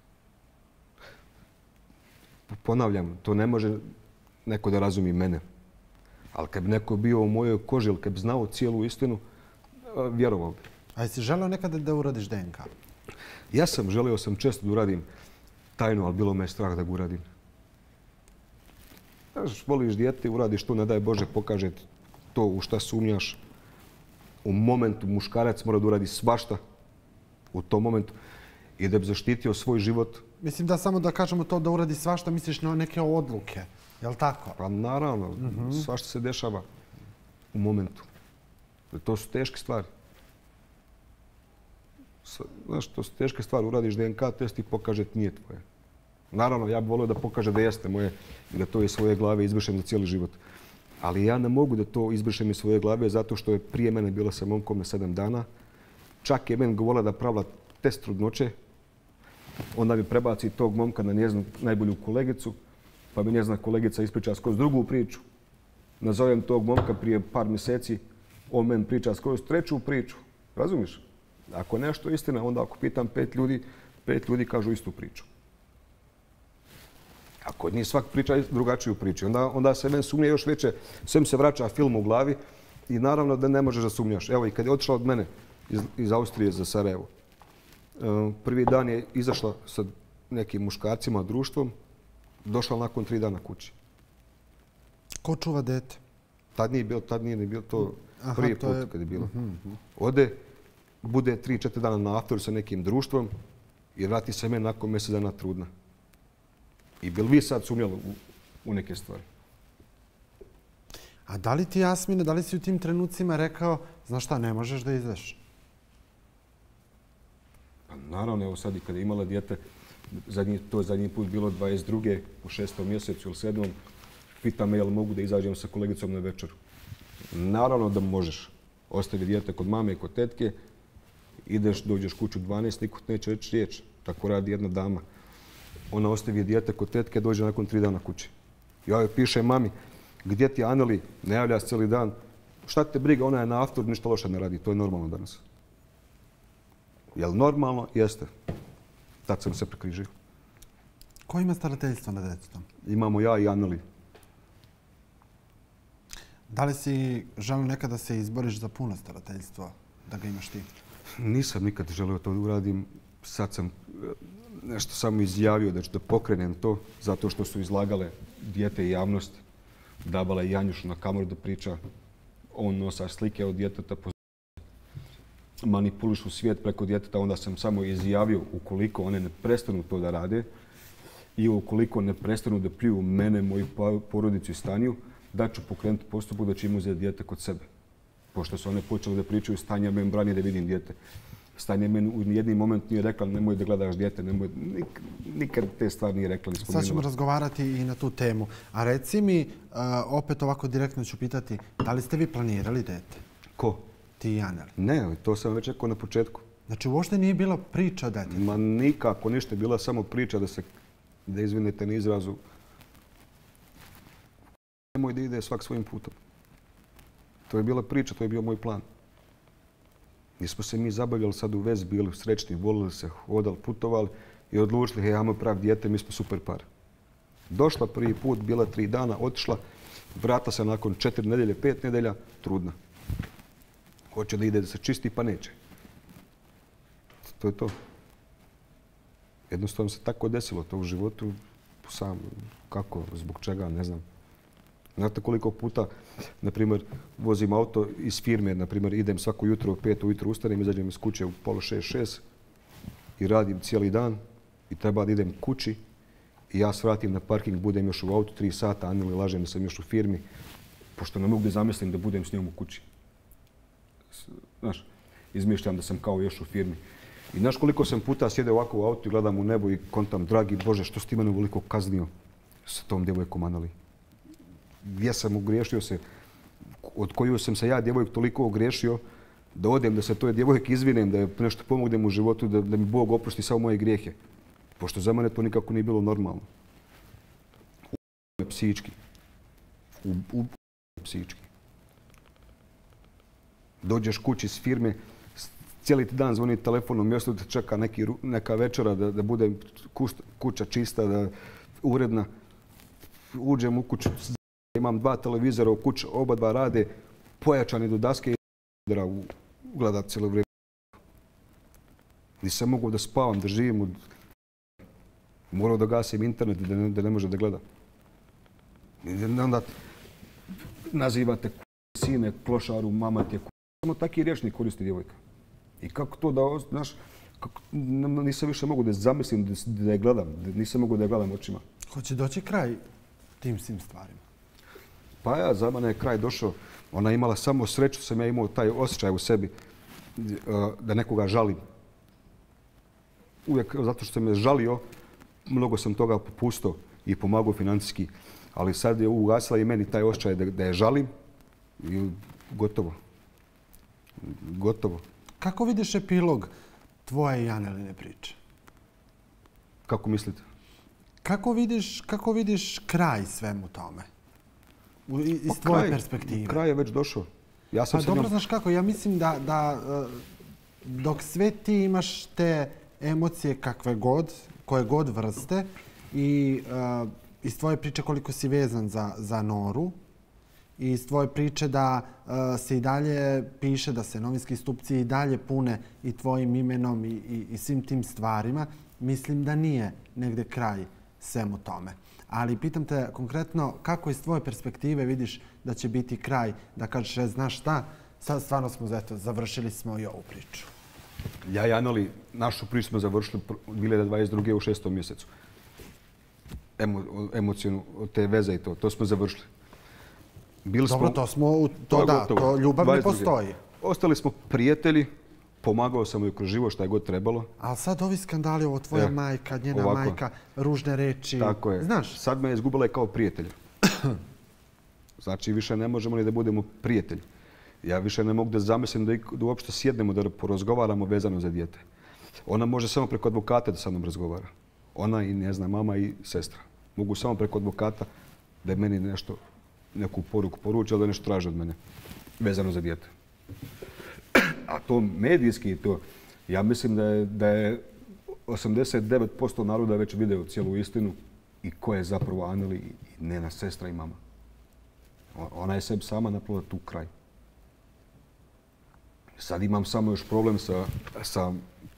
Ponavljam, to ne može neko da razumi mene. Ali kad bi neko bio u mojoj koži ili kad bi znao cijelu istinu, vjerovao bi. A jesi želeo nekada da uradiš D N K? Ja sam želio sam često da uradim tajno, ali bilo me strah da ga uradim. Znaš, voliš dijete, uradiš to, ne daj Bože, pokaže to u šta sumnjaš. U momentu muškarac mora da uradi svašta u tom momentu i da bi zaštitio svoj život. Mislim da samo da kažemo to da uradi svašta, misliš na neke odluke, je li tako? Pa naravno, mm-hmm. Svašta se dešava u momentu. To su teške stvari. Znaš, to su teške stvari. Uradiš D N K test i pokaže ti nije tvoje. Naravno, ja bih volio da pokaže da jeste moje i da to iz svoje glave izbrišem za cijeli život. Ali ja ne mogu da to izbrišem iz svoje glave zato što je prije mene bila sa momkom na sedam dana. Čak je meni govorila da pravila test trudnoće. Onda mi prebaci tog momka na njeznu najbolju kolegicu, pa mi njezna kolegica ispriča skroz drugu priču. Nazovem tog momka prije par mjeseci, on meni priča skroz treću priču. Razumiš? Ako je nešto istina, onda ako pitam pet ljudi, pet ljudi kažu istu priču. Ako od njih svak priča drugačiju priču, onda, onda se meni sumnje još veće, sve mi se vraća film u glavi i naravno da ne možeš da sumnjaš. Evo i kad je otišla od mene iz, iz Austrije za Sarajevo, prvi dan je izašla sa nekim muškarcima, društvom, došla nakon tri dana kući. Ko čuva dete? Tad nije bilo, tad nije bilo to Aha, prvi to put je... kad je bilo. Uh-huh. Ode, bude tri, četiri dana na afteru sa nekim društvom i vrati se meni nakon mjesec dana trudna. I bil vi sad sumnjali u, u neke stvari? A da li ti, Jasmine, da li si u tim trenucima rekao, znaš šta, ne možeš da izveš? Pa naravno, evo sad i kada je imala dijete, zadnji, to je zadnji put bilo dvadeset druge u šestom mjesecu ili sedmom, pita me jel mogu da izađem sa kolegicom na večeru. Naravno da možeš. Ostavi dijete kod mame i kod tetke, ideš, dođeš kuću dvanaest, niko neće reći riječ. Tako radi jedna dama. Ona ostavi dijete kod tetke, dođe nakon tri dana kući. Ja joj pišem mami, gdje ti Aneli, ne javlja se cijeli dan, šta te briga, ona je na aftoru, ništa loše ne radi. To je normalno danas. Jel normalno? Jeste. Tad sam se prekrižio. Ko ima starateljstvo nad djetetom? Imamo ja i Anneli. Da li si želio nekada se izboriš za puno starateljstvo, da ga imaš ti? Nisam nikad želio to da uradim. Sad sam nešto samo izjavio da ću da pokrenem to, zato što su izlagale dijete i javnost. Dabala je Janjušu na kameru da priča. On nosa slike od djeteta, manipulišu svijet preko djeteta. Onda sam samo izjavio, ukoliko one ne prestanu to da rade i ukoliko ne prestanu da pljuju mene, moju porodicu i Stanju, da ću pokrenuti postupak da ću im uzeti dijete kod sebe. Pošto su one počele da pričaju, Stanja me brani da vidim dijete. Stanja meni u jednim moment nije rekla nemoj da gledaš dijete, nemoj, nik, nikad te stvari nije rekla. Sad ćemo razgovarati i na tu temu. A reci mi, uh, opet ovako direktno ću pitati, da li ste vi planirali dijete? Ko? Ti i Anneli. Ne, to sam već rekao na početku. Znači uopšte nije bila priča o djetetu? Ma nikako ništa, bila samo priča da se, da izvinete na izrazu, nemoj da ide svak svojim putom. To je bila priča, to je bio moj plan. Nismo se mi zabavljali sad u vezi, bili srećni, volili se, hodali, putovali i odlučili, hej, ajmo pravi dijete, mi smo super par. Došla prvi put, bila tri dana, otišla, vrata se nakon četiri nedelje, pet nedelja, trudna. Hoće da ide da se čisti, pa neće. To je to. Jednostavno se tako desilo to u životu, sam kako, zbog čega, ne znam. Znate koliko puta, na primjer, vozim auto iz firme, na primjer, idem svako jutro u pet ujutro, ustanem, izađem iz kuće u pola šest, šest i radim cijeli dan i treba da idem kući i ja svratim na parking, budem još u autu tri sata, Anneli lažem da sam još u firmi, pošto ne mogu da zamislim da budem s njom u kući. Znaš, izmišljam da sam kao još u firmi. I znaš koliko sam puta sjede ovako u autu i gledam u nebo i kontam, dragi Bože, što si ti mene uveliko kaznio sa tom djevojkom Anneli? Gdje sam ugriješio se, od koju sam se ja djevojk toliko ogriješio da odem, da se toj djevojki izvinem, da nešto pomognem u životu, da, da mi Bog oprosti samo moje grijehe. Pošto za mene to nikako nije bilo normalno. U me psihički. U, u me psihički. Dođeš kući s firme, cijeli ti dan zvoni telefonom, mjesto da te čeka neki, neka večera, da, da bude kuća čista, da uredna. Uđem u kuću, imam dva televizora u kući, oba dva rade, pojačani do daske i u gledat cijelo vrijeme. Nisam mogu da spavam, da živim. Od... Morao da gasim internet da ne, da ne može da gleda. I onda nazivate sine, klošaru, mama ti je samo taki rječnik koristi djevojka. I kako to da, znaš, kako, nisam više mogu da zamislim da, da je gledam, da nisam mogu da je gledam očima. Hoće doći kraj tim svim stvarima? Pa ja, za mene je kraj došao. Ona je imala samo sreću, sam ja imao taj osjećaj u sebi da nekoga žalim. Uvijek, zato što sam me žalio, mnogo sam toga popustao i pomagao financijski. Ali sad je ugasila i meni taj osjećaj da, da je žalim i gotovo. Gotovo. Kako vidiš epilog tvoje i Anneline priče? Kako mislite? Kako vidiš, kako vidiš kraj svemu tome? U, iz pa tvoje kraj, perspektive. Kraj je već došao. Ja sam pa dobro, znaš kako, ja mislim da, da dok sve ti imaš te emocije kakve god, koje god vrste i uh, iz tvoje priče koliko si vezan za, za Noru i iz tvoje priče da uh, se i dalje piše, da se novinski stupci i dalje pune i tvojim imenom i, i, i svim tim stvarima, mislim da nije negde kraj svemu tome. Ali pitam te konkretno kako iz tvoje perspektive vidiš da će biti kraj, da kažeš, e, znaš šta, sad stvarno smo eto, završili smo i ovu priču. Ja i Anneli, našu priču smo završili dvije hiljade dvadeset druge u šestom mjesecu. Emo, emocijonu, te veze i to, to smo završili. Bili Dobro, smo, to smo, to, to da, gotovo. To ljubav ne postoji. Ostali smo prijatelji, pomagao sam joj kroz život šta je god trebalo. Ali sad ovi skandali, ovo tvoja e, majka, njena ovako. majka, ružne reči. Tako je. Znaš? Sad me je izgubila kao prijatelj. Znači više ne možemo ni da budemo prijatelji. Ja više ne mogu da zamislim da, da uopšte sjednemo da porazgovaramo vezano za dijete. Ona može samo preko advokata da sa mnom razgovara. Ona i ne znam, mama i sestra. Mogu samo preko advokata da je meni nešto, neku poruku poruči, ali da nešto traže od mene. vezano za dijete. A to medijski, to, ja mislim da je, da je osamdeset devet posto naroda već video cijelu istinu i ko je zapravo Anneli i njena sestra i mama. Ona je sebi sama napravila tu kraj. Sad imam samo još problem sa, sa,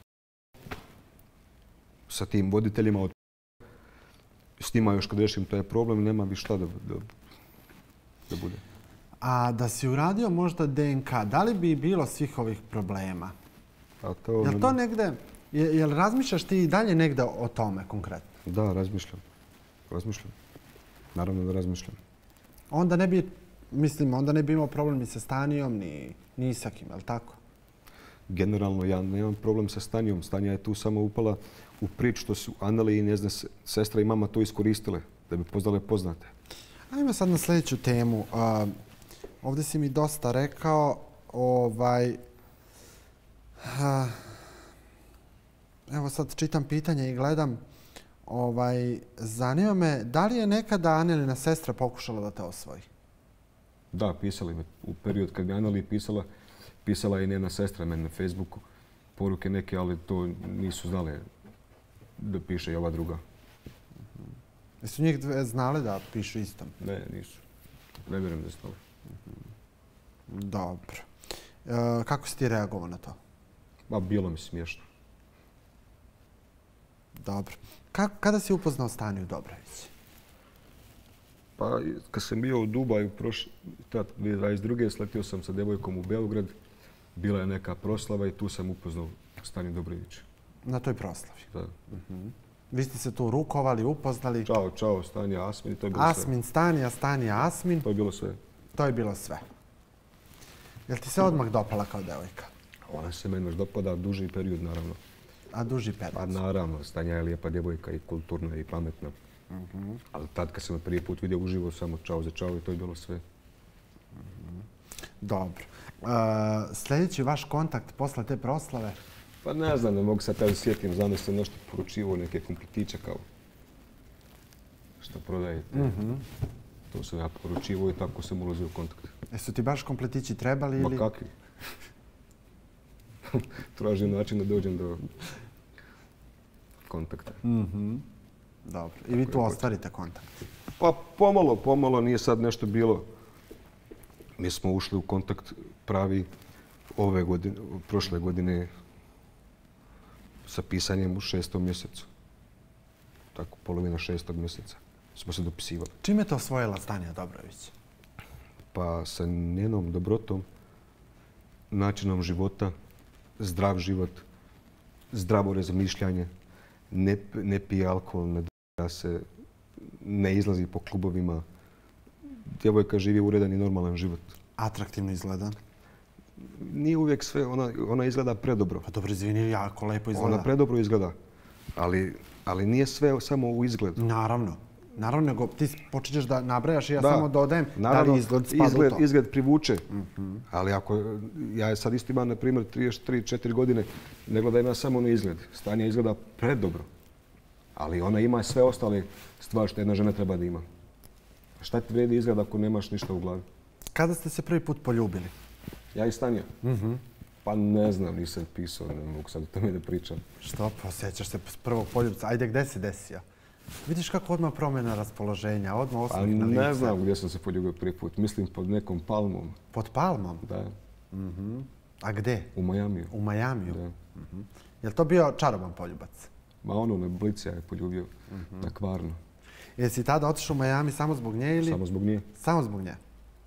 sa tim voditeljima. Od... S njima još kad rešim taj problem, nema više šta da, da, da bude. A da si uradio možda D N K, da li bi bilo svih ovih problema? A to... Jel to negde, je, jel razmišljaš ti i dalje negde o tome konkretno? Da, razmišljam. Razmišljam. Naravno da razmišljam. Onda ne bi, mislim, onda ne bi imao problem ni sa Stanijom, ni, ni sa kim, je li tako? Generalno, ja nemam problem sa Stanijom. Stanija je tu samo upala u priču što su Anneli i njezine sestra i mama to iskoristile, da bi poznale poznate. Ajmo sad na sljedeću temu. Uh, ovdje si mi dosta rekao, ovaj, uh, evo sad čitam pitanje i gledam, ovaj, zanima me, da li je nekada Annelina sestra pokušala da te osvoji? Da, pisali me. U period kad mi Anneli pisala, pisala je i njena sestra meni na Facebooku, poruke neke, ali to nisu znale da piše i ova druga. Jesu njih dve znali da pišu istom? Ne, nisu. Ne vjerujem da su znali. Dobro. E, kako si ti reagovao na to? Ma, bilo mi smiješno. Dobro. Kako, kada si upoznao Staniju Dobrović? Pa, kad sam bio u Dubaju, prošle, tad dvije tisuće dvadeset druge sletio sam sa devojkom u Beograd. Bila je neka proslava i tu sam upoznao Staniju Dobrović. Na toj proslavi? Da. Uh-huh. Vi ste se tu rukovali, upoznali? Čao, čao, Stanija, Asmin, to je bilo sve. Asmin, Stanija, Stanija, Asmin. To je bilo sve. To je bilo sve. Jel ti se odmah dopala kao devojka? Ona se meni još dopada duži period, naravno. A duži period? Pa naravno, Stanja je lijepa djevojka i kulturna i pametna. Uh-huh. Ali tad kad sam je prvi put vidio uživo, samo čao za čao i to je bilo sve. Uh-huh. Dobro. Uh, sljedeći vaš kontakt posle te proslave? Pa ne znam, ne mogu sad tada sjetim. Znam da sam nešto poručivo, neke kompletiće kao što prodajete. Uh-huh. To sam ja poručivo i tako sam ulazio u kontakt. Jesu ti baš kompletići trebali ili? Ma kakvi? Tražim način da dođem do kontakta. Mm-hmm. Dobro. I vi tu ostvarite kontakt? Pa pomalo, pomalo. Nije sad nešto bilo. Mi smo ušli u kontakt pravi ove godine, prošle godine sa pisanjem u šestom mjesecu. Tako, polovina šestog mjeseca smo se dopisivali. Čime je to osvojila Stanija Dobrović? Pa sa njenom dobrotom, načinom života, zdrav život, zdravo razmišljanje, ne, ne pije alkohol, ne da se ne izlazi po klubovima. Djevojka živi uredan i normalan život. Atraktivno izgleda? Nije uvijek sve, ona, ona izgleda predobro. Pa dobro, izvini, jako lepo izgleda. Ona predobro izgleda, ali, ali nije sve samo u izgledu. Naravno. Naravno, nego ti počinješ da nabrajaš i ja da, samo dodajem naravno, da li izgled spada izgled, u to. Izgled privuče, Mm-hmm. ali ako ja sad isto imam, na primjer, trideset tri četiri godine, ne gledam ja samo na izgled. Stanja izgleda predobro, ali ona ima sve ostale stvari što jedna žena treba da ima. Šta ti vredi izgled ako nemaš ništa u glavi? Kada ste se prvi put poljubili? Ja i Stanja? Mm-hmm. Pa ne znam, nisam pisao, ne mogu sad o tome da pričam. Što, posjećaš se prvog poljubca? Ajde, gde si desio? Vidiš kako odmah promjena raspoloženja, odmah osmih na lice. Ne znam gdje sam se poljubio prvi put. Mislim pod nekom palmom. Pod palmom? Da. Mm-hmm. A gde? U Majamiju. U Majamiju? Da. Mm-hmm. Je li to bio čaroban poljubac? Ma ono, na Blici ja je poljubio, mm-hmm. na Kvarnu. Jesi tada otišao u Majami samo zbog nje ili? Samo zbog nje. Samo zbog nje?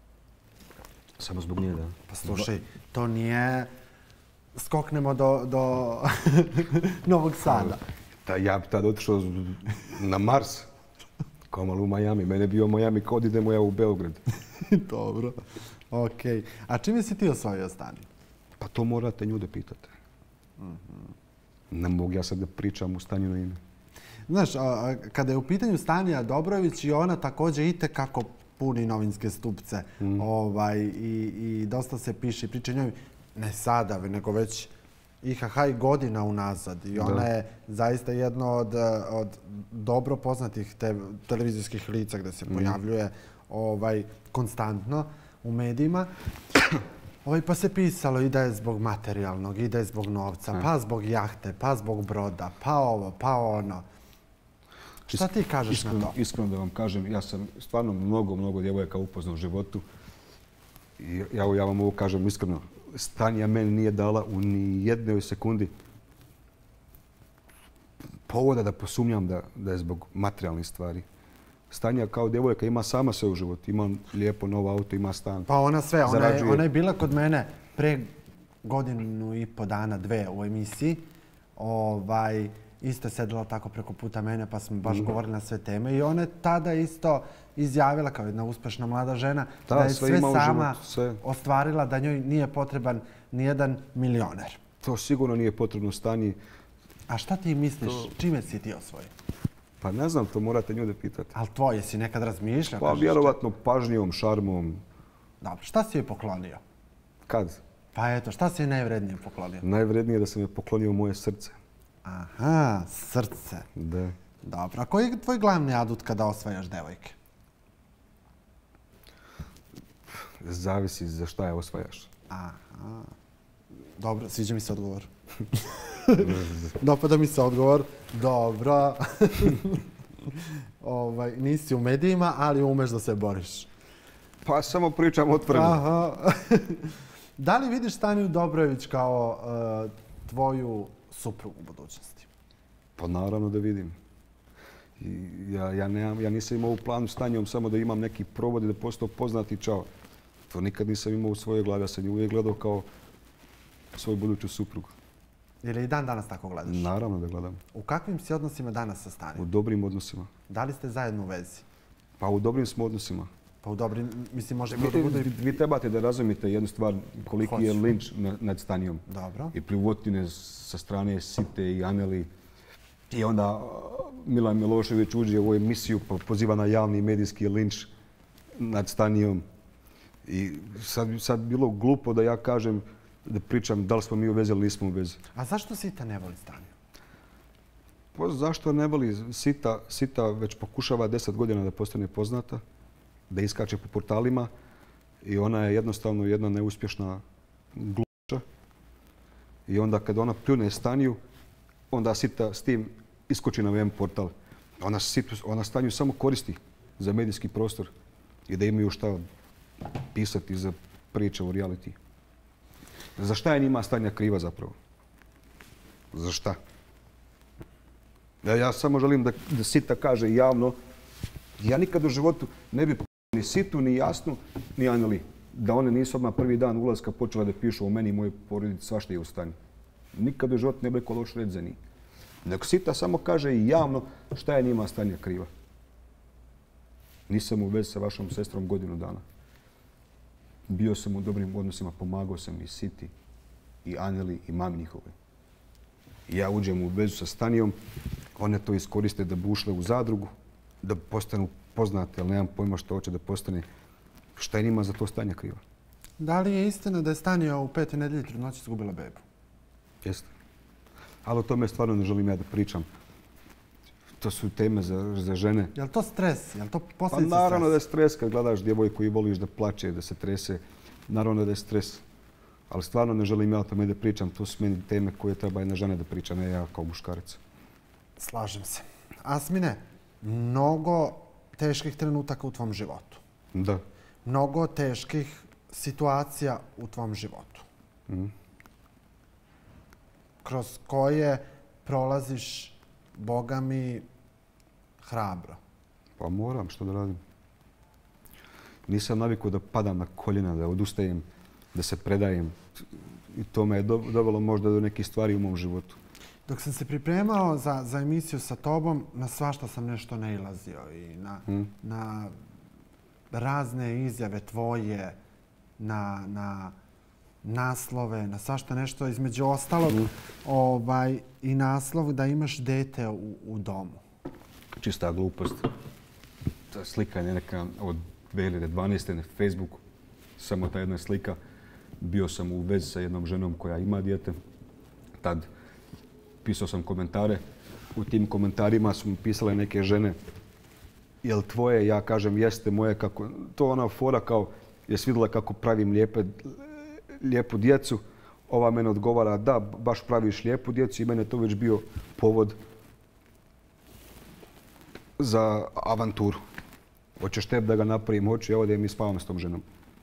Samo zbog nje, da. Pa slušaj, to nije... Skoknemo do, do Novog Sada. Ta, ja bi tada otišao na Mars, kao malo u Majami. Mene je bio Majami kao da idemo ja u Beograd. Dobro, okej. Okay. A čime si ti osvojio Staniju? Pa to morate nju da pitate. Mm-hmm. Ne mogu ja sad da pričam u Stanju na ime. Znaš, a, a, kada je u pitanju Stanija Dobrović i ona također itekako puni novinske stupce mm. ovaj, i, i dosta se piše i priča njoj, ne sada, nego već I H H i godina unazad. I ona da. je zaista jedno od, od dobro poznatih te, televizijskih lica gdje se mm. pojavljuje ovaj, konstantno. u medijima. Ovaj, pa se pisalo i da je zbog materijalnog, i da je zbog novca, pa zbog jahte, pa zbog broda, pa ovo, pa ono. Šta ti kažeš iskreno, na to? Iskreno da vam kažem, ja sam stvarno mnogo, mnogo djevojaka upoznao u životu. I ja, ja vam ovo kažem iskreno. Stanja meni nije dala u ni jednoj sekundi povoda da posumnjam da, da je zbog materijalnih stvari. Stanja kao djevojka ima sama sve u životu. Ima lijepo novo auto, ima stan. Pa ona sve. Ona je, Zarađuje. ona je bila kod mene pre godinu i po dana, dve u emisiji. Ovaj, isto je sedela tako preko puta mene pa smo baš govorili na sve teme. I ona je tada isto izjavila kao jedna uspješna mlada žena da, Da, je sve sve ima u sama životu, sve. ostvarila, da njoj nije potreban nijedan milioner. To sigurno nije potrebno stanje. A šta ti misliš, čime si ti osvojio? Pa ne znam, to morate nju da pitate. Ali tvoje si nekad razmišljao? Pa kažeš, vjerovatno pažnjom, šarmom. Dobro, šta si joj poklonio? Kad? Pa eto, šta si joj najvrednije poklonio? Najvrednije je da sam je poklonio moje srce. Aha, srce. Da. Dobro, a koji je tvoj glavni adut kada osvajaš devojke? Zavisi za šta je osvajaš. Aha. Dobro, sviđa mi se odgovor. Dopada mi se odgovor. Dobro. ovaj, nisi u medijima, ali umeš da se boriš. Pa samo pričam otvoreno. Aha. Da li vidiš Staniju Dobrojević kao uh, tvoju suprugu u budućnosti? Pa naravno da vidim. I ja, ja, nemam, ja nisam imao u planu s Tanjom samo da imam neki provod i da postao poznat i čao. To nikad nisam imao u svojoj glavi. Ja sam ju uvijek gledao kao svoju buduću suprugu. Ili i dan danas tako gledaš? Naravno da gledam. U kakvim si odnosima danas sa U Stanijom? dobrim odnosima. Da li ste zajedno u vezi? Pa u dobrim smo odnosima. Pa u dobrim, mislim, može Vi, da bude... vi, vi trebate da razumite jednu stvar, koliki je Hoću. linč na- nad Stanijom. Dobro. I pljuvotine sa strane Site i Aneli. I onda uh, Milan Milošević uđe u ovu emisiju pa poziva na javni medijski linč nad Stanijom. I sad, sad bilo glupo da ja kažem, da pričam da li smo mi u vezi ili nismo u vezi. A zašto Sita ne voli Staniju? Pa zašto ne voli? Sita, Sita već pokušava deset godina da postane poznata, da iskače po portalima i ona je jednostavno jedna neuspješna gluša. I onda kad ona pljune Staniju, onda Sita s tim iskoči na jedan portal. Ona, Situ, ona Stanju samo koristi za medijski prostor i da imaju šta pisati za priče o reality. Za šta je njima Stanja kriva zapravo? Za šta? Ja, ja samo želim da, da Sita kaže javno, ja nikad u životu ne bi ni Situ, ni Jasnu, ni Aneli, da one nisu odmah prvi dan ulazka počela da pišu o meni i mojoj porodici svašta je u stanju. Nikad u životu ne bi rekao loš red za njih. Nego Sita samo kaže i javno šta je njima Stanja kriva. Nisam u vezi sa vašom sestrom godinu dana. Bio sam u dobrim odnosima, pomagao sam i Siti, i Aneli, i mami njihove. Ja uđem u vezu sa Stanijom, one to iskoriste da bi ušle u zadrugu, da postanu poznate, ali nemam pojma što hoće da postane. Šta je njima za to Stanja kriva? Da li je istina da je Stanija u petoj nedelji trudnoći izgubila bebu? Jeste. Ali o tome stvarno ne želim ja da pričam. To su teme za, za žene. Je li to stres? Je li to Pa posljedica naravno da je stresa? stres kad gledaš djevojku i voliš da plače, da se trese. Naravno da je stres. Ali stvarno ne želim ja o tome da pričam. To su meni teme koje treba jedna žena da priča, ne ja kao muškarac. Slažem se. Asmine, mnogo teških trenutaka u tvom životu. Da. Mnogo teških situacija u tvom životu. Mm. Kroz koje prolaziš, Boga mi, hrabro. Pa moram, što da radim. Nisam navikao da padam na koljena, da odustajem, da se predajem. I to me je do- dovelo možda do nekih stvari u mom životu. Dok sam se pripremao za, za emisiju sa tobom, na svašta sam nešto nailazio i na, Mm. na razne izjave tvoje, na, na naslove, na svašta nešto. Između ostalog, Mm. ovaj, i naslov da imaš dete u, u domu. Čista glupost. Ta slika je neka od dvije hiljade dvanaeste. na Facebooku. Samo ta jedna slika. Bio sam u vezi sa jednom ženom koja ima dijete. Tad pisao sam komentare. U tim komentarima su mi pisale neke žene. Jel tvoje? Ja kažem jeste moje. Kako... To ona fora kao jesi vidjela kako pravim lijepe, lijepu djecu, ova mene odgovara da, baš praviš lijepu djecu i mene je to već bio povod za avanturu. Hoćeš tebi da ga napravim, hoću, evo da mi spavam s tom ženom.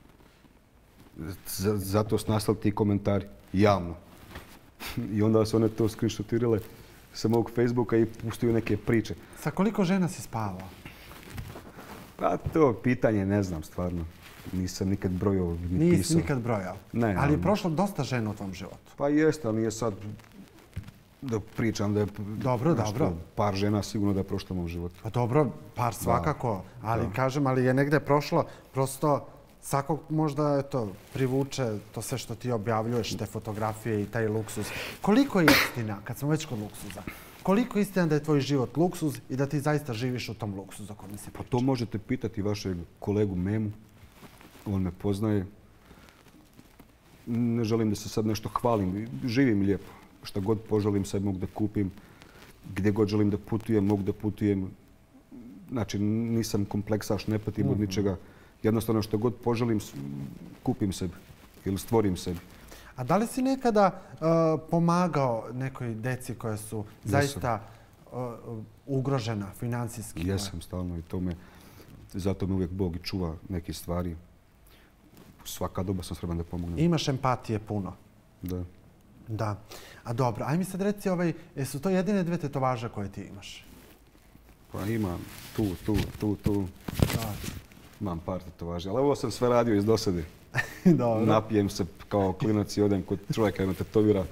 Zato su nastali ti komentari, javno. I onda su one to screenshotirale sa mog Facebooka i pustaju neke priče. Sa koliko žena si spavao? Pa to pitanje ne znam stvarno. Nisam nikad brojao ni pisao. Nisi nikad brojao? Ne. Ali je prošlo dosta žena u tvom životu? Pa jeste, ali nije sad da pričam da je dobro, nešto, dobro. par žena sigurno da je prošlo u mom životu. Pa dobro, par svakako. Da. Ali da. kažem, ali je negde prošlo prosto svakog možda eto, privuče to sve što ti objavljuješ, te fotografije i taj luksuz. Koliko je istina, kad smo već kod luksuza, koliko je istina da je tvoj život luksuz i da ti zaista živiš u tom luksuzu o kojem se priča? Pa to možete pitati vašeg kolegu Memu. On me poznaje. Ne želim da se sad nešto hvalim. Živim lijepo. Šta god poželim sad mogu da kupim. Gdje god želim da putujem, mogu da putujem. Znači, nisam kompleksaš, ne patim od ničega. Jednostavno što god poželim, kupim sebi ili stvorim sebi. A da li si nekada uh, pomagao nekoj deci koja su zaista uh, ugrožena financijski? Jesam stalno i to me, zato me uvijek Bog i čuva neke stvari. Svaka doba sam spreman da pomognem. Imaš empatije puno. Da. Da. A dobro, aj mi sad reci, ovaj, jesu to jedine dve tetovaže koje ti imaš? Pa imam tu, tu, tu, tu. Da. Imam par tetovaža, ali ovo sam sve radio iz dosade. Dobro. Napijem se kao klinac i odem kod čovjeka i me tetovira.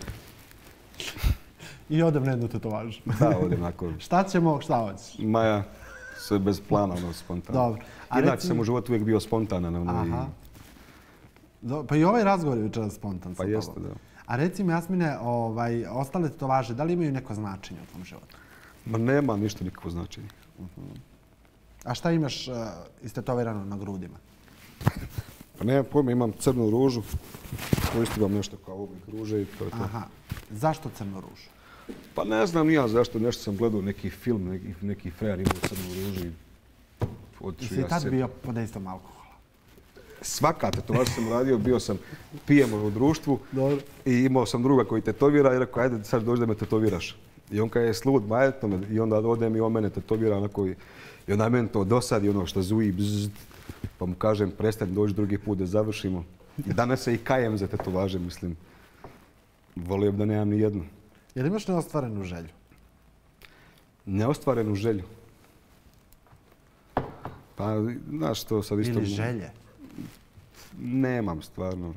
I odem na jednu tetovažu. Da, odem nakon. Šta ćemo, šta hoćeš? Maja, sve bez plana, ono, spontano. Dobro. A Inače reci... sam u životu uvijek bio spontanan. Ono, aha. I... Pa i ovaj razgovor je večera spontan. Pa jeste, da. A reci mi, Jasmine, ovaj, ostale tetovaže, da li imaju neko značenje u tvom životu? Ma nema ništa nikakvo značenje. Uh-huh. A šta imaš uh, istetovirano na grudima? Pa nema pojma, imam crnu ružu. Koristim nešto kao oblik ruže i to je to. Aha. Zašto crnu ružu? Pa ne znam ni ja zašto. Nešto sam gledao neki film, neki, neki frajer imao crnu ružu i otišao ja. I si tad bio pod dejstvom alkohola? Svaka tetovaža sam radio, bio sam pijem u društvu. Dobro. I imao sam druga koji tetovira i rekao, ajde sad dođi da me tetoviraš. I on kada je slud majetno i onda odem i on mene tetovira onako i, i onda meni to dosadi ono što zuji bzz, pa mu kažem prestani doći drugi put da završimo. I danas se i kajem za tetovaže, mislim. Volio bi da nemam ni jednu. Je li imaš neostvarenu želju? Neostvarenu želju? Pa, znaš to sad isto... Ili želje? Nemam, stvarno.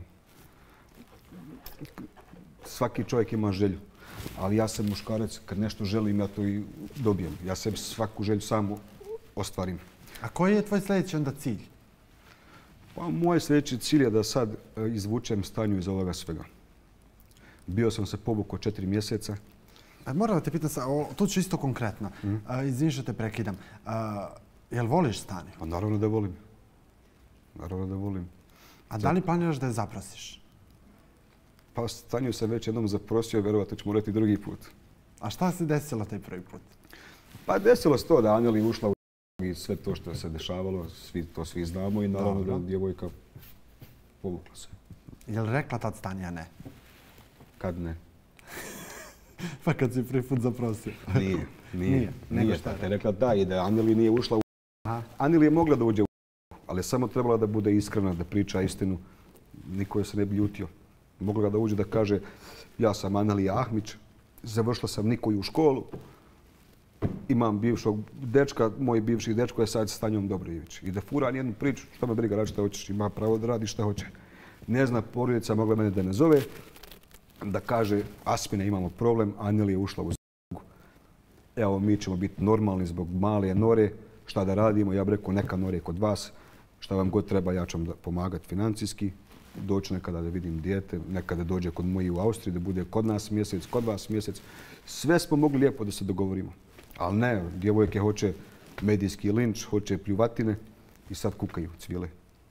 Svaki čovjek ima želju. Ali ja sam muškarac, kad nešto želim, ja to i dobijem. Ja sebi svaku želju sam ostvarim. A koji je tvoj sljedeći onda cilj? Pa, moj sljedeći cilj je da sad izvučem stanju iz ovoga svega. Bio sam se povukao četiri mjeseca. A moram da te pitam, o, tu ću isto konkretno. Mm. Izvini što te prekidam. A, jel voliš Stanju? Pa naravno da volim. Naravno da volim. A da li planiraš da je zaprosiš? Pa Stanju sam već jednom zaprosio, vjerovatno ću morati drugi put. A šta se desilo taj prvi put? Pa desilo se to da Anjeli ušla u i sve to što se dešavalo, svi, to svi znamo i naravno da djevojka povukla se. Je li rekla tad Stanja ne? Kad ne? Pa kad si prvi put zaprosio. Nije, nije. Nije, nije šta je rekla da i da Anjeli nije ušla u Anjeli je mogla da uđe u ali je samo trebala da bude iskrena, da priča istinu. Niko je se ne bi ljutio. Mogla da uđe da kaže ja sam Analija Ahmić, završila sam Nikoju u školu, imam bivšog dečka, moj bivši dečko je sad s Stanjom Dobrojević. I da fura nijednu priču, što me briga radi šta hoćeš, ima pravo da radi šta hoće. Ne zna, porodica mogla mene da ne zove, da kaže Aspine imamo problem, Anjeli je ušla u zagu. Evo mi ćemo biti normalni zbog male Nore, šta da radimo, ja bih rekao neka Nore kod vas, šta vam god treba, ja ću vam pomagati financijski, doći nekada da vidim dijete, nekada dođe kod moji u Austriji, da bude kod nas mjesec, kod vas mjesec. Sve smo mogli lijepo da se dogovorimo. Ali ne, djevojke hoće medijski linč, hoće pljuvatine i sad kukaju cvile.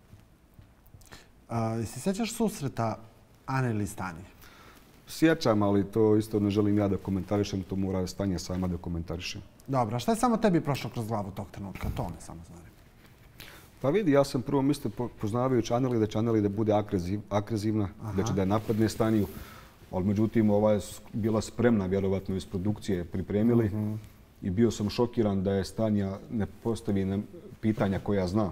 A, si sjećaš susreta Ane ili Stanje? Sjećam, ali to isto ne želim ja da komentarišem, to mora Stanje sama da komentarišem. Dobro, a šta je samo tebi prošlo kroz glavu tog trenutka? To me samo zanima. Pa vidi, ja sam prvo mislio poznavajući Anneli da će Anneli da bude agresivna, da će da je napadne Staniju. Ali međutim, ova je bila spremna, vjerovatno iz produkcije pripremili. I bio sam šokiran da je Stanija ne postavi pitanja koja zna.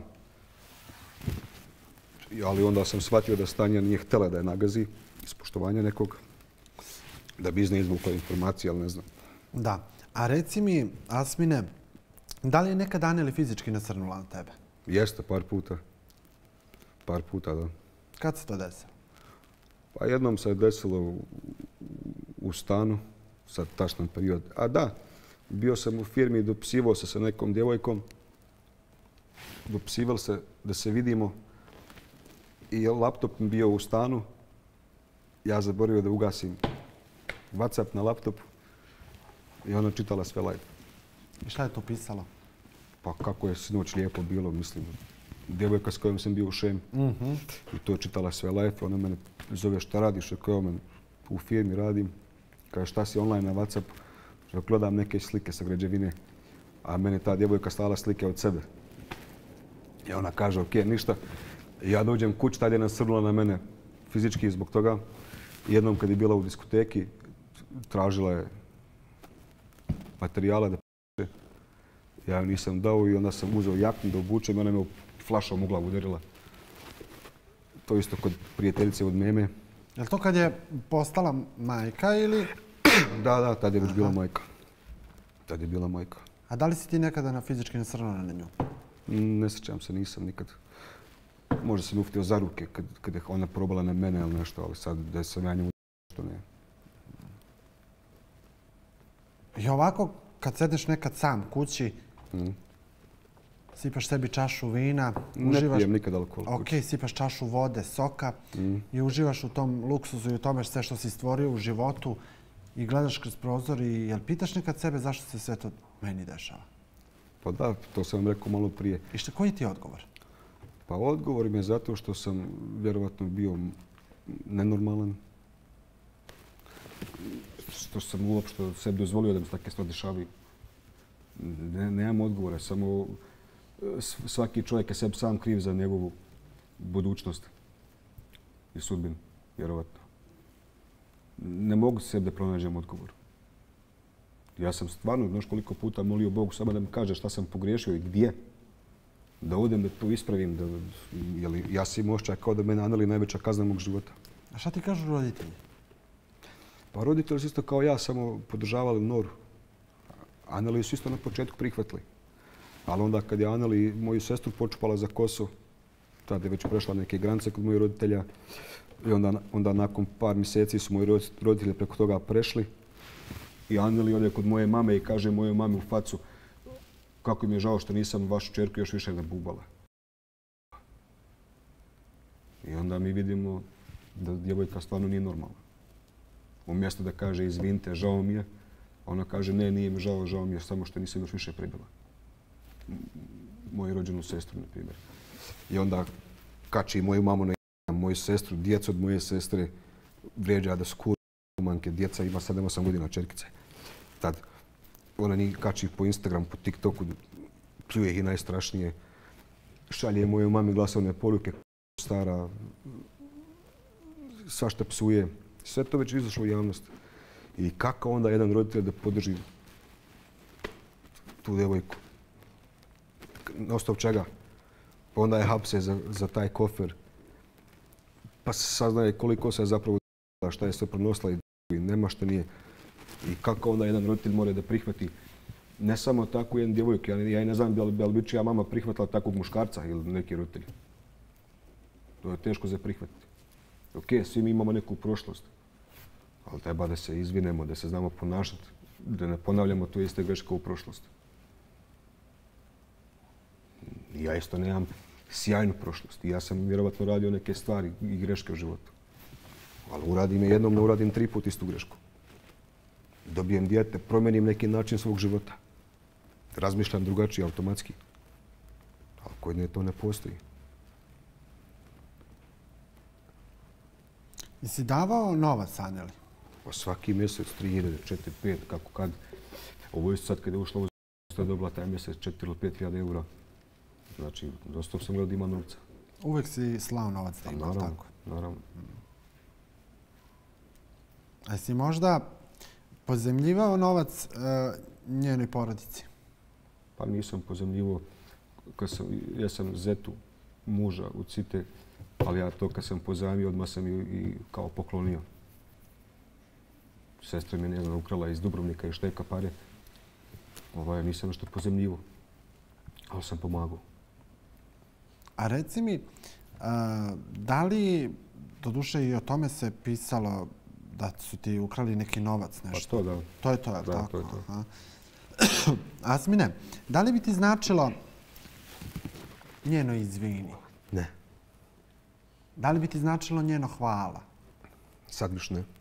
Ali onda sam shvatio da Stanija nije htjela da je nagazi iz poštovanja nekog, da bi iz ne izvukla informacije, ali ne znam. Da. A reci mi, Asmine, da li je nekad Anneli fizički nasrnula na tebe? Jeste, par puta. Par puta, da. Kad se to desilo? Pa jednom se je desilo u, u stanu, sad tačan period. A da, bio sam u firmi i dopsivao se sa nekom djevojkom. Dopsival se da se vidimo i laptop mi bio u stanu. Ja zaboravio da ugasim WhatsApp na laptopu i ona čitala sve live. I šta je to pisalo? Pa kako je sinoć lijepo bilo, mislim. Djevojka s kojom sam bio u šemi. Mm-hmm. I to je čitala sve live. Ona mene zove šta radiš, rekao men u firmi radim. Kaže šta si online na WhatsAppu. Gledam neke slike sa građevine. A mene ta djevojka slala slike od sebe. I ona kaže ok, ništa. I ja dođem kući, tad je nasrnula na mene fizički zbog toga. Jednom kad je bila u diskoteki, tražila je materijala da p***e. Ja joj nisam dao i onda sam uzeo jaknu da obučem i ona me u flašom u glavu udarila. To isto kod prijateljice od meme. Je li to kad je postala majka ili... Da, da, tad je već bila majka. Tad je bila majka. A da li si ti nekada na fizički nasrnuo na nju? Ne sjećam se, nisam nikad. Možda sam uftio za ruke kad, kad je ona probala na mene ili nešto, ali sad da sam ja nju što ne. I ovako, kad sedneš nekad sam kući, mm. sipaš sebi čašu vina, ne uživaš... pijem nikad alkohol. Ok, sipaš čašu vode, soka mm. i uživaš u tom luksuzu i u tome sve što si stvorio u životu i gledaš kroz prozor i jel pitaš nekad sebe zašto se sve to meni dešava? Pa da, to sam vam rekao malo prije. I šta, koji ti je odgovor? Pa odgovor mi je zato što sam vjerovatno bio nenormalan. Što sam uopšte sebi dozvolio da mi se takve stvari dešavaju. Ne, nemam odgovora, samo svaki čovjek je sebi sam kriv za njegovu budućnost i sudbinu, vjerovatno. Ne mogu sebi da pronađem odgovor. Ja sam stvarno, znaš koliko puta molio Bogu samo da mi kaže šta sam pogriješio i gdje. Da odem da to ispravim. Da, jeli, ja sam imao ošćaj kao da mene Anneli najveća kazna mog života. A šta ti kažu roditelji? Pa roditelji su isto kao ja, samo podržavali Noru. Anneli su isto na početku prihvatili. Ali onda kad je Anneli moju sestru počupala za kosu, tada je već prešla neke granice kod mojih roditelja. I onda, onda nakon par mjeseci su moji roditelji preko toga prešli. I Anneli ode kod moje mame i kaže mojoj mami u facu kako mi je žao što nisam vašu čerku još više nabubala. I onda mi vidimo da djevojka stvarno nije normalna. Umjesto da kaže izvinite, žao mi je, ona kaže ne, nije mi žao, žao mi je samo što nisam još više prebila. Moju rođenu sestru, na primjer. I onda kači moju mamu na moju sestru, djecu od moje sestre, vrijeđa da su kurmanke, djeca ima sedam osam godina čerkice. Tad ona njih kači po Instagramu, po TikToku, pljuje ih i najstrašnije. Šalje mojoj mami glasovne poruke, stara, svašta psuje. Sve to već izašlo u javnost. I kako onda jedan roditelj da podrži tu djevojku? Na osnovu čega? Pa onda je hapse za, za taj kofer. Pa se saznaje koliko se zapravo šta je sve pronosila i nema što nije. I kako onda jedan roditelj mora da prihvati ne samo takvu jednu djevojku. Ja, ja ne znam da li, da li bi čija mama prihvatila takvog muškarca ili neki roditelj. To je teško za prihvatiti. Ok, svi mi imamo neku prošlost. Ali treba da se izvinemo, da se znamo ponašati, da ne ponavljamo tu iste greške u prošlosti. Ja isto nemam sjajnu prošlost. Ja sam vjerovatno radio neke stvari i greške u životu. Ali uradim je jednom, ne uradim tri put istu grešku. Dobijem dijete, promijenim neki način svog života. Razmišljam drugačije, automatski. Ali kod nje to ne postoji. Jesi davao novac Anneli? Pa svaki mjesec, tri hiljade, četiri, pet, kako kad. Ovo je sad kada je ušla u z***, dobila taj mjesec četiri ili pet hiljada eura. Znači, dosta sam gledao da ima novca. Uvijek si slao novac da ima, Naravno, tako? naravno. A si možda pozemljivao novac njenoj porodici? Pa nisam pozemljivao. Ja sam zetu muža u Cite, ali ja to kad sam pozajmio, odmah sam i kao poklonio. Sestra mi je ukrala iz Dubrovnika i Šteka pare. Nisam nešto pozemljivo, ali sam pomagao. A reci mi, da li, doduše i o tome se pisalo da su ti ukrali neki novac, nešto? Pa to da. To je to, je li da, tako? To je to. Asmine, da li bi ti značilo njeno izvini? Ne. Da li bi ti značilo njeno hvala? Sad još ne.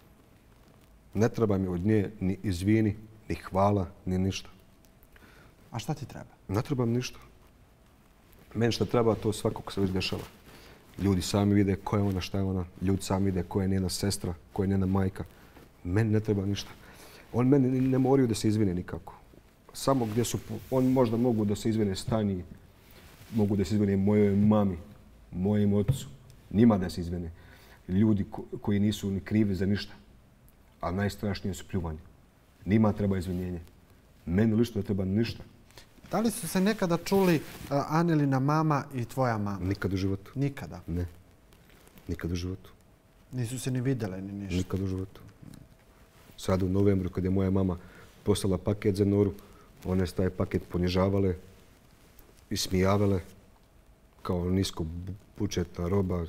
Ne treba mi od nje ni izvini, ni hvala, ni ništa. A šta ti treba? Ne treba mi ništa. Meni što treba, to svakog se već dešava. Ljudi sami vide ko je ona, šta je ona. Ljudi sami vide ko je njena sestra, ko je njena majka. Meni ne treba ništa. On meni ne moraju da se izvine nikako. Samo gdje su, on možda mogu da se izvine Stani, mogu da se izvine mojoj mami, mojem ocu, njima da se izvine. Ljudi koji nisu ni krivi za ništa. A najstrašnije su pljuvanje. Njima treba izvinjenje. Meni lično ne treba ništa. Da li su se nekada čuli Anelina mama i tvoja mama? Nikad u životu. Nikada? Ne. Nikad u životu. Nisu se ni vidjele ni ništa? Nikad u životu. Sad u novembru kad je moja mama poslala paket za Noru, one su taj paket ponižavale i smijavale kao nisko budžetna roba.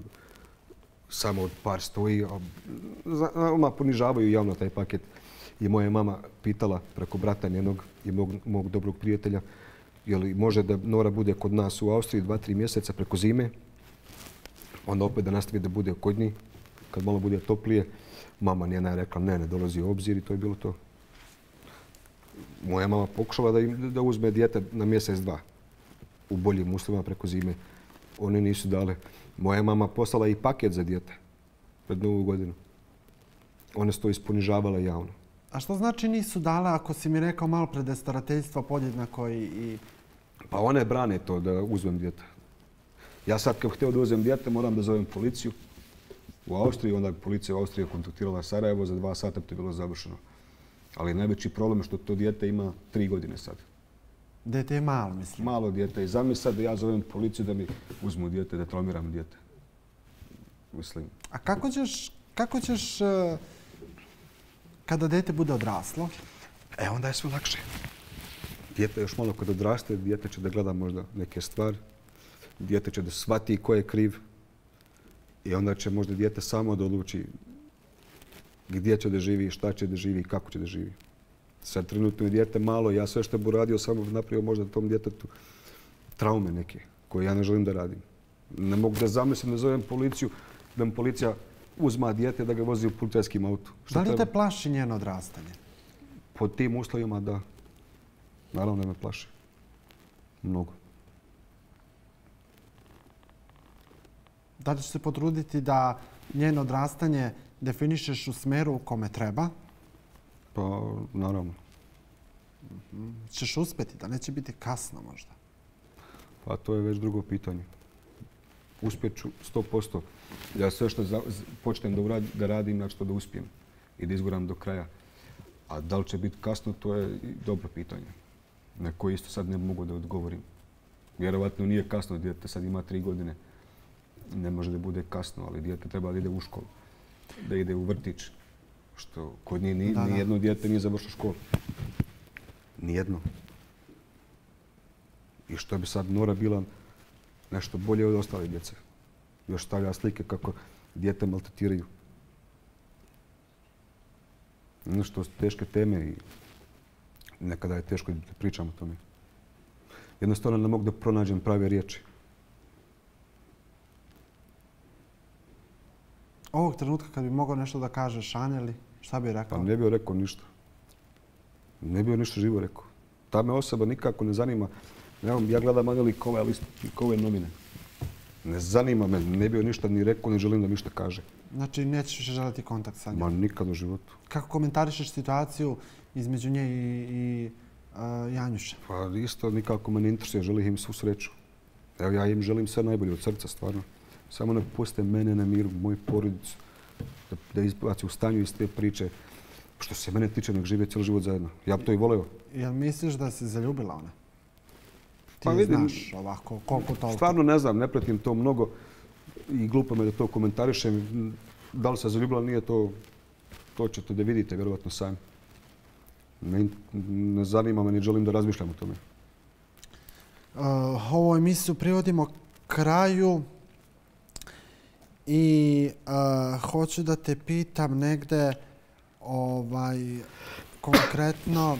Samo od par stoji, a oma ponižavaju javno taj paket. I moja mama pitala preko brata njenog i mog, mog dobrog prijatelja je li može da Nora bude kod nas u Austriji dva, tri mjeseca preko zime, onda opet da nastavi da bude kod njih kad malo bude toplije. Mama njena je rekla ne, ne dolazi u obzir i to je bilo to. Moja mama pokušala da, im, da uzme dijete na mjesec, dva u boljim uslovima preko zime. One nisu dale. Moja mama poslala i paket za dijete pred Novu godinu. One su to isponižavale javno. A što znači nisu dale ako si mi rekao malo pred starateljstva podjednako i, i... Pa one brane to da uzmem dijete. Ja sad kad htio da uzmem dijete moram da zovem policiju u Austriji. Onda policija u Austriji kontaktirala Sarajevo, za dva sata bi to bilo završeno. Ali najveći problem je što to dijete ima tri godine sad. Dijete je malo, mislim. Malo dijete. I zamisli sad da ja zovem policiju da mi uzmu dijete, da traumiram dijete. Mislim. A kako ćeš, kako ćeš kada dijete bude odraslo? E, onda je sve lakše. Dijete još malo kad odraste, dijete će da gleda možda neke stvari. Dijete će da shvati ko je kriv. I onda će možda dijete samo da odluči gdje će da živi, šta će da živi i kako će da živi. Sad trenutno je dijete malo, ja sve što bi uradio samo bi napravio možda tom djetetu traume neke koje ja ne želim da radim. Ne mogu da zamislim da zovem policiju, da mi policija uzma dijete da ga vozi u policijskim autu. Da li te plaši njeno odrastanje? Pod tim uslovima da. Naravno da me plaši. Mnogo. Da li ćeš se potruditi da njeno odrastanje definišeš u smeru u kome treba? Pa, naravno. Ćeš uspjeti, da neće biti kasno možda? Pa to je već drugo pitanje. Uspjet ću sto posto. Ja sve što počnem da, uradi, da radim, znači to da uspijem i da izguram do kraja. A da li će biti kasno, to je dobro pitanje. Na koje isto sad ne mogu da odgovorim. Vjerovatno nije kasno, dijete sad ima tri godine. Ne može da bude kasno, ali dijete treba da ide u školu, da ide u vrtić. Što kod njih ni, ni jedno dijete nije završilo školu. Nijedno. I što bi sad Nora bila nešto bolje od ostale djece. Još stavlja slike kako dijete maltretiraju. Nešto teške teme i nekada je teško da pričam o tome. Jednostavno ne mogu da pronađem prave riječi. Ovog trenutka kad bi mogao nešto da kažeš Aneli, šta bi rekao? Pa ne bih rekao ništa. Ne bih ništa živo rekao. Ta me osoba nikako ne zanima. Ja gledam Aneli kao ove, kao ove novine. Ne zanima me, ne bih ništa ni rekao, ni želim da ništa kaže. Znači nećeš više želiti kontakt sa njom? Ma nikad u životu. Kako komentarišeš situaciju između nje i, i Janjuša? Pa isto nikako me ne interesuje, želim im svu sreću. Evo ja im želim sve najbolje od srca, stvarno. Samo ne puste mene na miru, moju porodicu, da, da izbaci u stanju iz te priče. Što se mene tiče, nek žive cijeli život zajedno. Ja bi to i voleo. Jel misliš da si zaljubila ona? Ti Pa vidim, znaš ovako, koliko toliko? Stvarno ne znam, ne pratim to mnogo i glupo me da to komentarišem. Da li se zaljubila, nije to, to ćete da vidite, vjerovatno sami. Ne, ne zanima me, ne želim da razmišljam o tome. Uh, ovu emisiju privodimo kraju i uh, hoću da te pitam negde ovaj, konkretno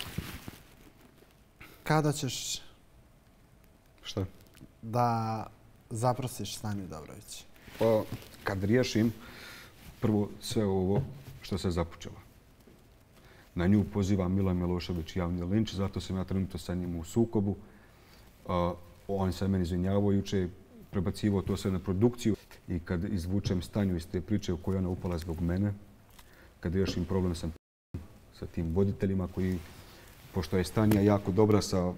kada ćeš Šta? da zaprosiš Stanju Dobrović? Pa kad riješim prvo sve ovo što se započelo. Na nju poziva Milan Milošević javni linč, zato sam ja trenutno sa njim u sukobu. Uh, on se meni izvinjavao juče, prebacivao to sve na produkciju i kad izvučem Stanju iz te priče u kojoj ona upala zbog mene, kad riješim problem sam sa tim voditeljima koji, pošto je Stanja jako dobra sa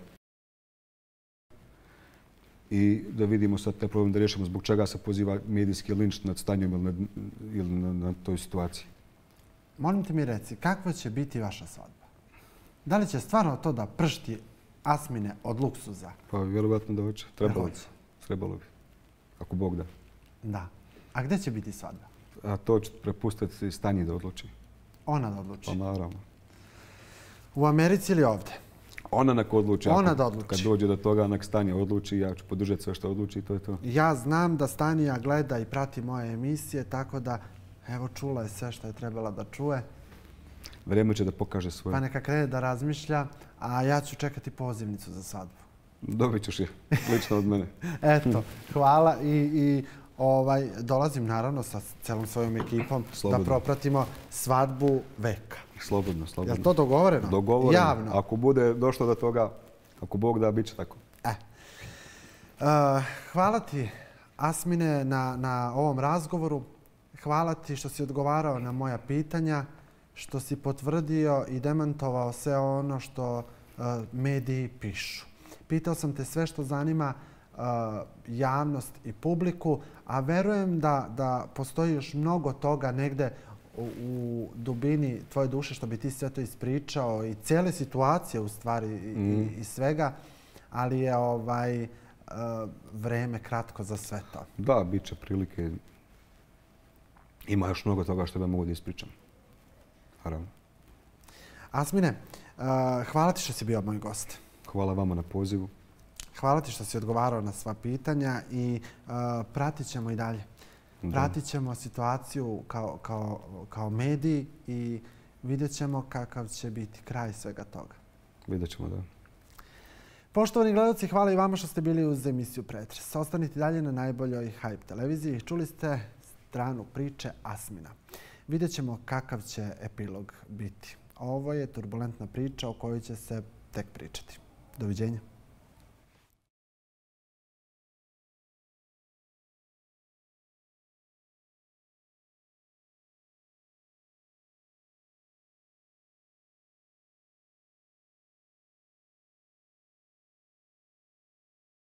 i da vidimo sad taj problem, da riješimo zbog čega se poziva medijski linč nad Stanjom ili, nad, ili na, na toj situaciji. Molim te mi reci, kakva će biti vaša svadba? Da li će stvarno to da pršti Asmine od luksuza? Pa vjerovatno da hoće. Trebalo bi. Trebalo bi. Ako Bog da. Da. A gdje će biti svadba? A to će prepustiti Stanji da odluči. Ona da odluči? Pa naravno. U Americi ili ovdje? Ona nek odluči. Ona Ako, da odluči. Kad dođe do toga, nek Stanja odluči, ja ću podržati sve što odluči i to je to. Ja znam da Stanija gleda i prati moje emisije, tako da evo čula je sve što je trebala da čuje. Vrijeme će da pokaže svoje. Pa neka krene da razmišlja, a ja ću čekati pozivnicu za svadbu. Dobit ćeš je, lično od mene. Eto, hvala i, i ovaj, dolazim naravno sa celom svojom ekipom Slobodno. Da propratimo svadbu veka. Slobodno, slobodno. Je li to dogovoreno? Dogovoreno. Javno? Ako bude došlo do toga, ako Bog da, bit će tako. E. Uh, hvala ti, Asmine, na, na ovom razgovoru. Hvala ti što si odgovarao na moja pitanja, što si potvrdio i demantovao sve ono što uh, mediji pišu. Pitao sam te sve što zanima uh, javnost i publiku, a verujem da, da postoji još mnogo toga negde u, u dubini tvoje duše što bi ti sve to ispričao i cijele situacije u stvari mm. i, i svega, ali je ovaj, uh, vreme kratko za sve to. Da, bit će prilike. Ima još mnogo toga što da mogu da ispričam. Naravno. Asmine, uh, hvala ti što si bio moj gost. Hvala vama na pozivu. Hvala ti što si odgovarao na sva pitanja i uh, pratit ćemo i dalje. Da. Pratit ćemo situaciju kao, kao, kao mediji i vidjet ćemo kakav će biti kraj svega toga. Vidjet ćemo, da. Poštovani gledalci, hvala i vama što ste bili uz emisiju Pretres. Ostanite dalje na najboljoj Hype televiziji. Čuli ste stranu priče Asmina. Vidjet ćemo kakav će epilog biti. Ovo je turbulentna priča o kojoj će se tek pričati. Doviđenja.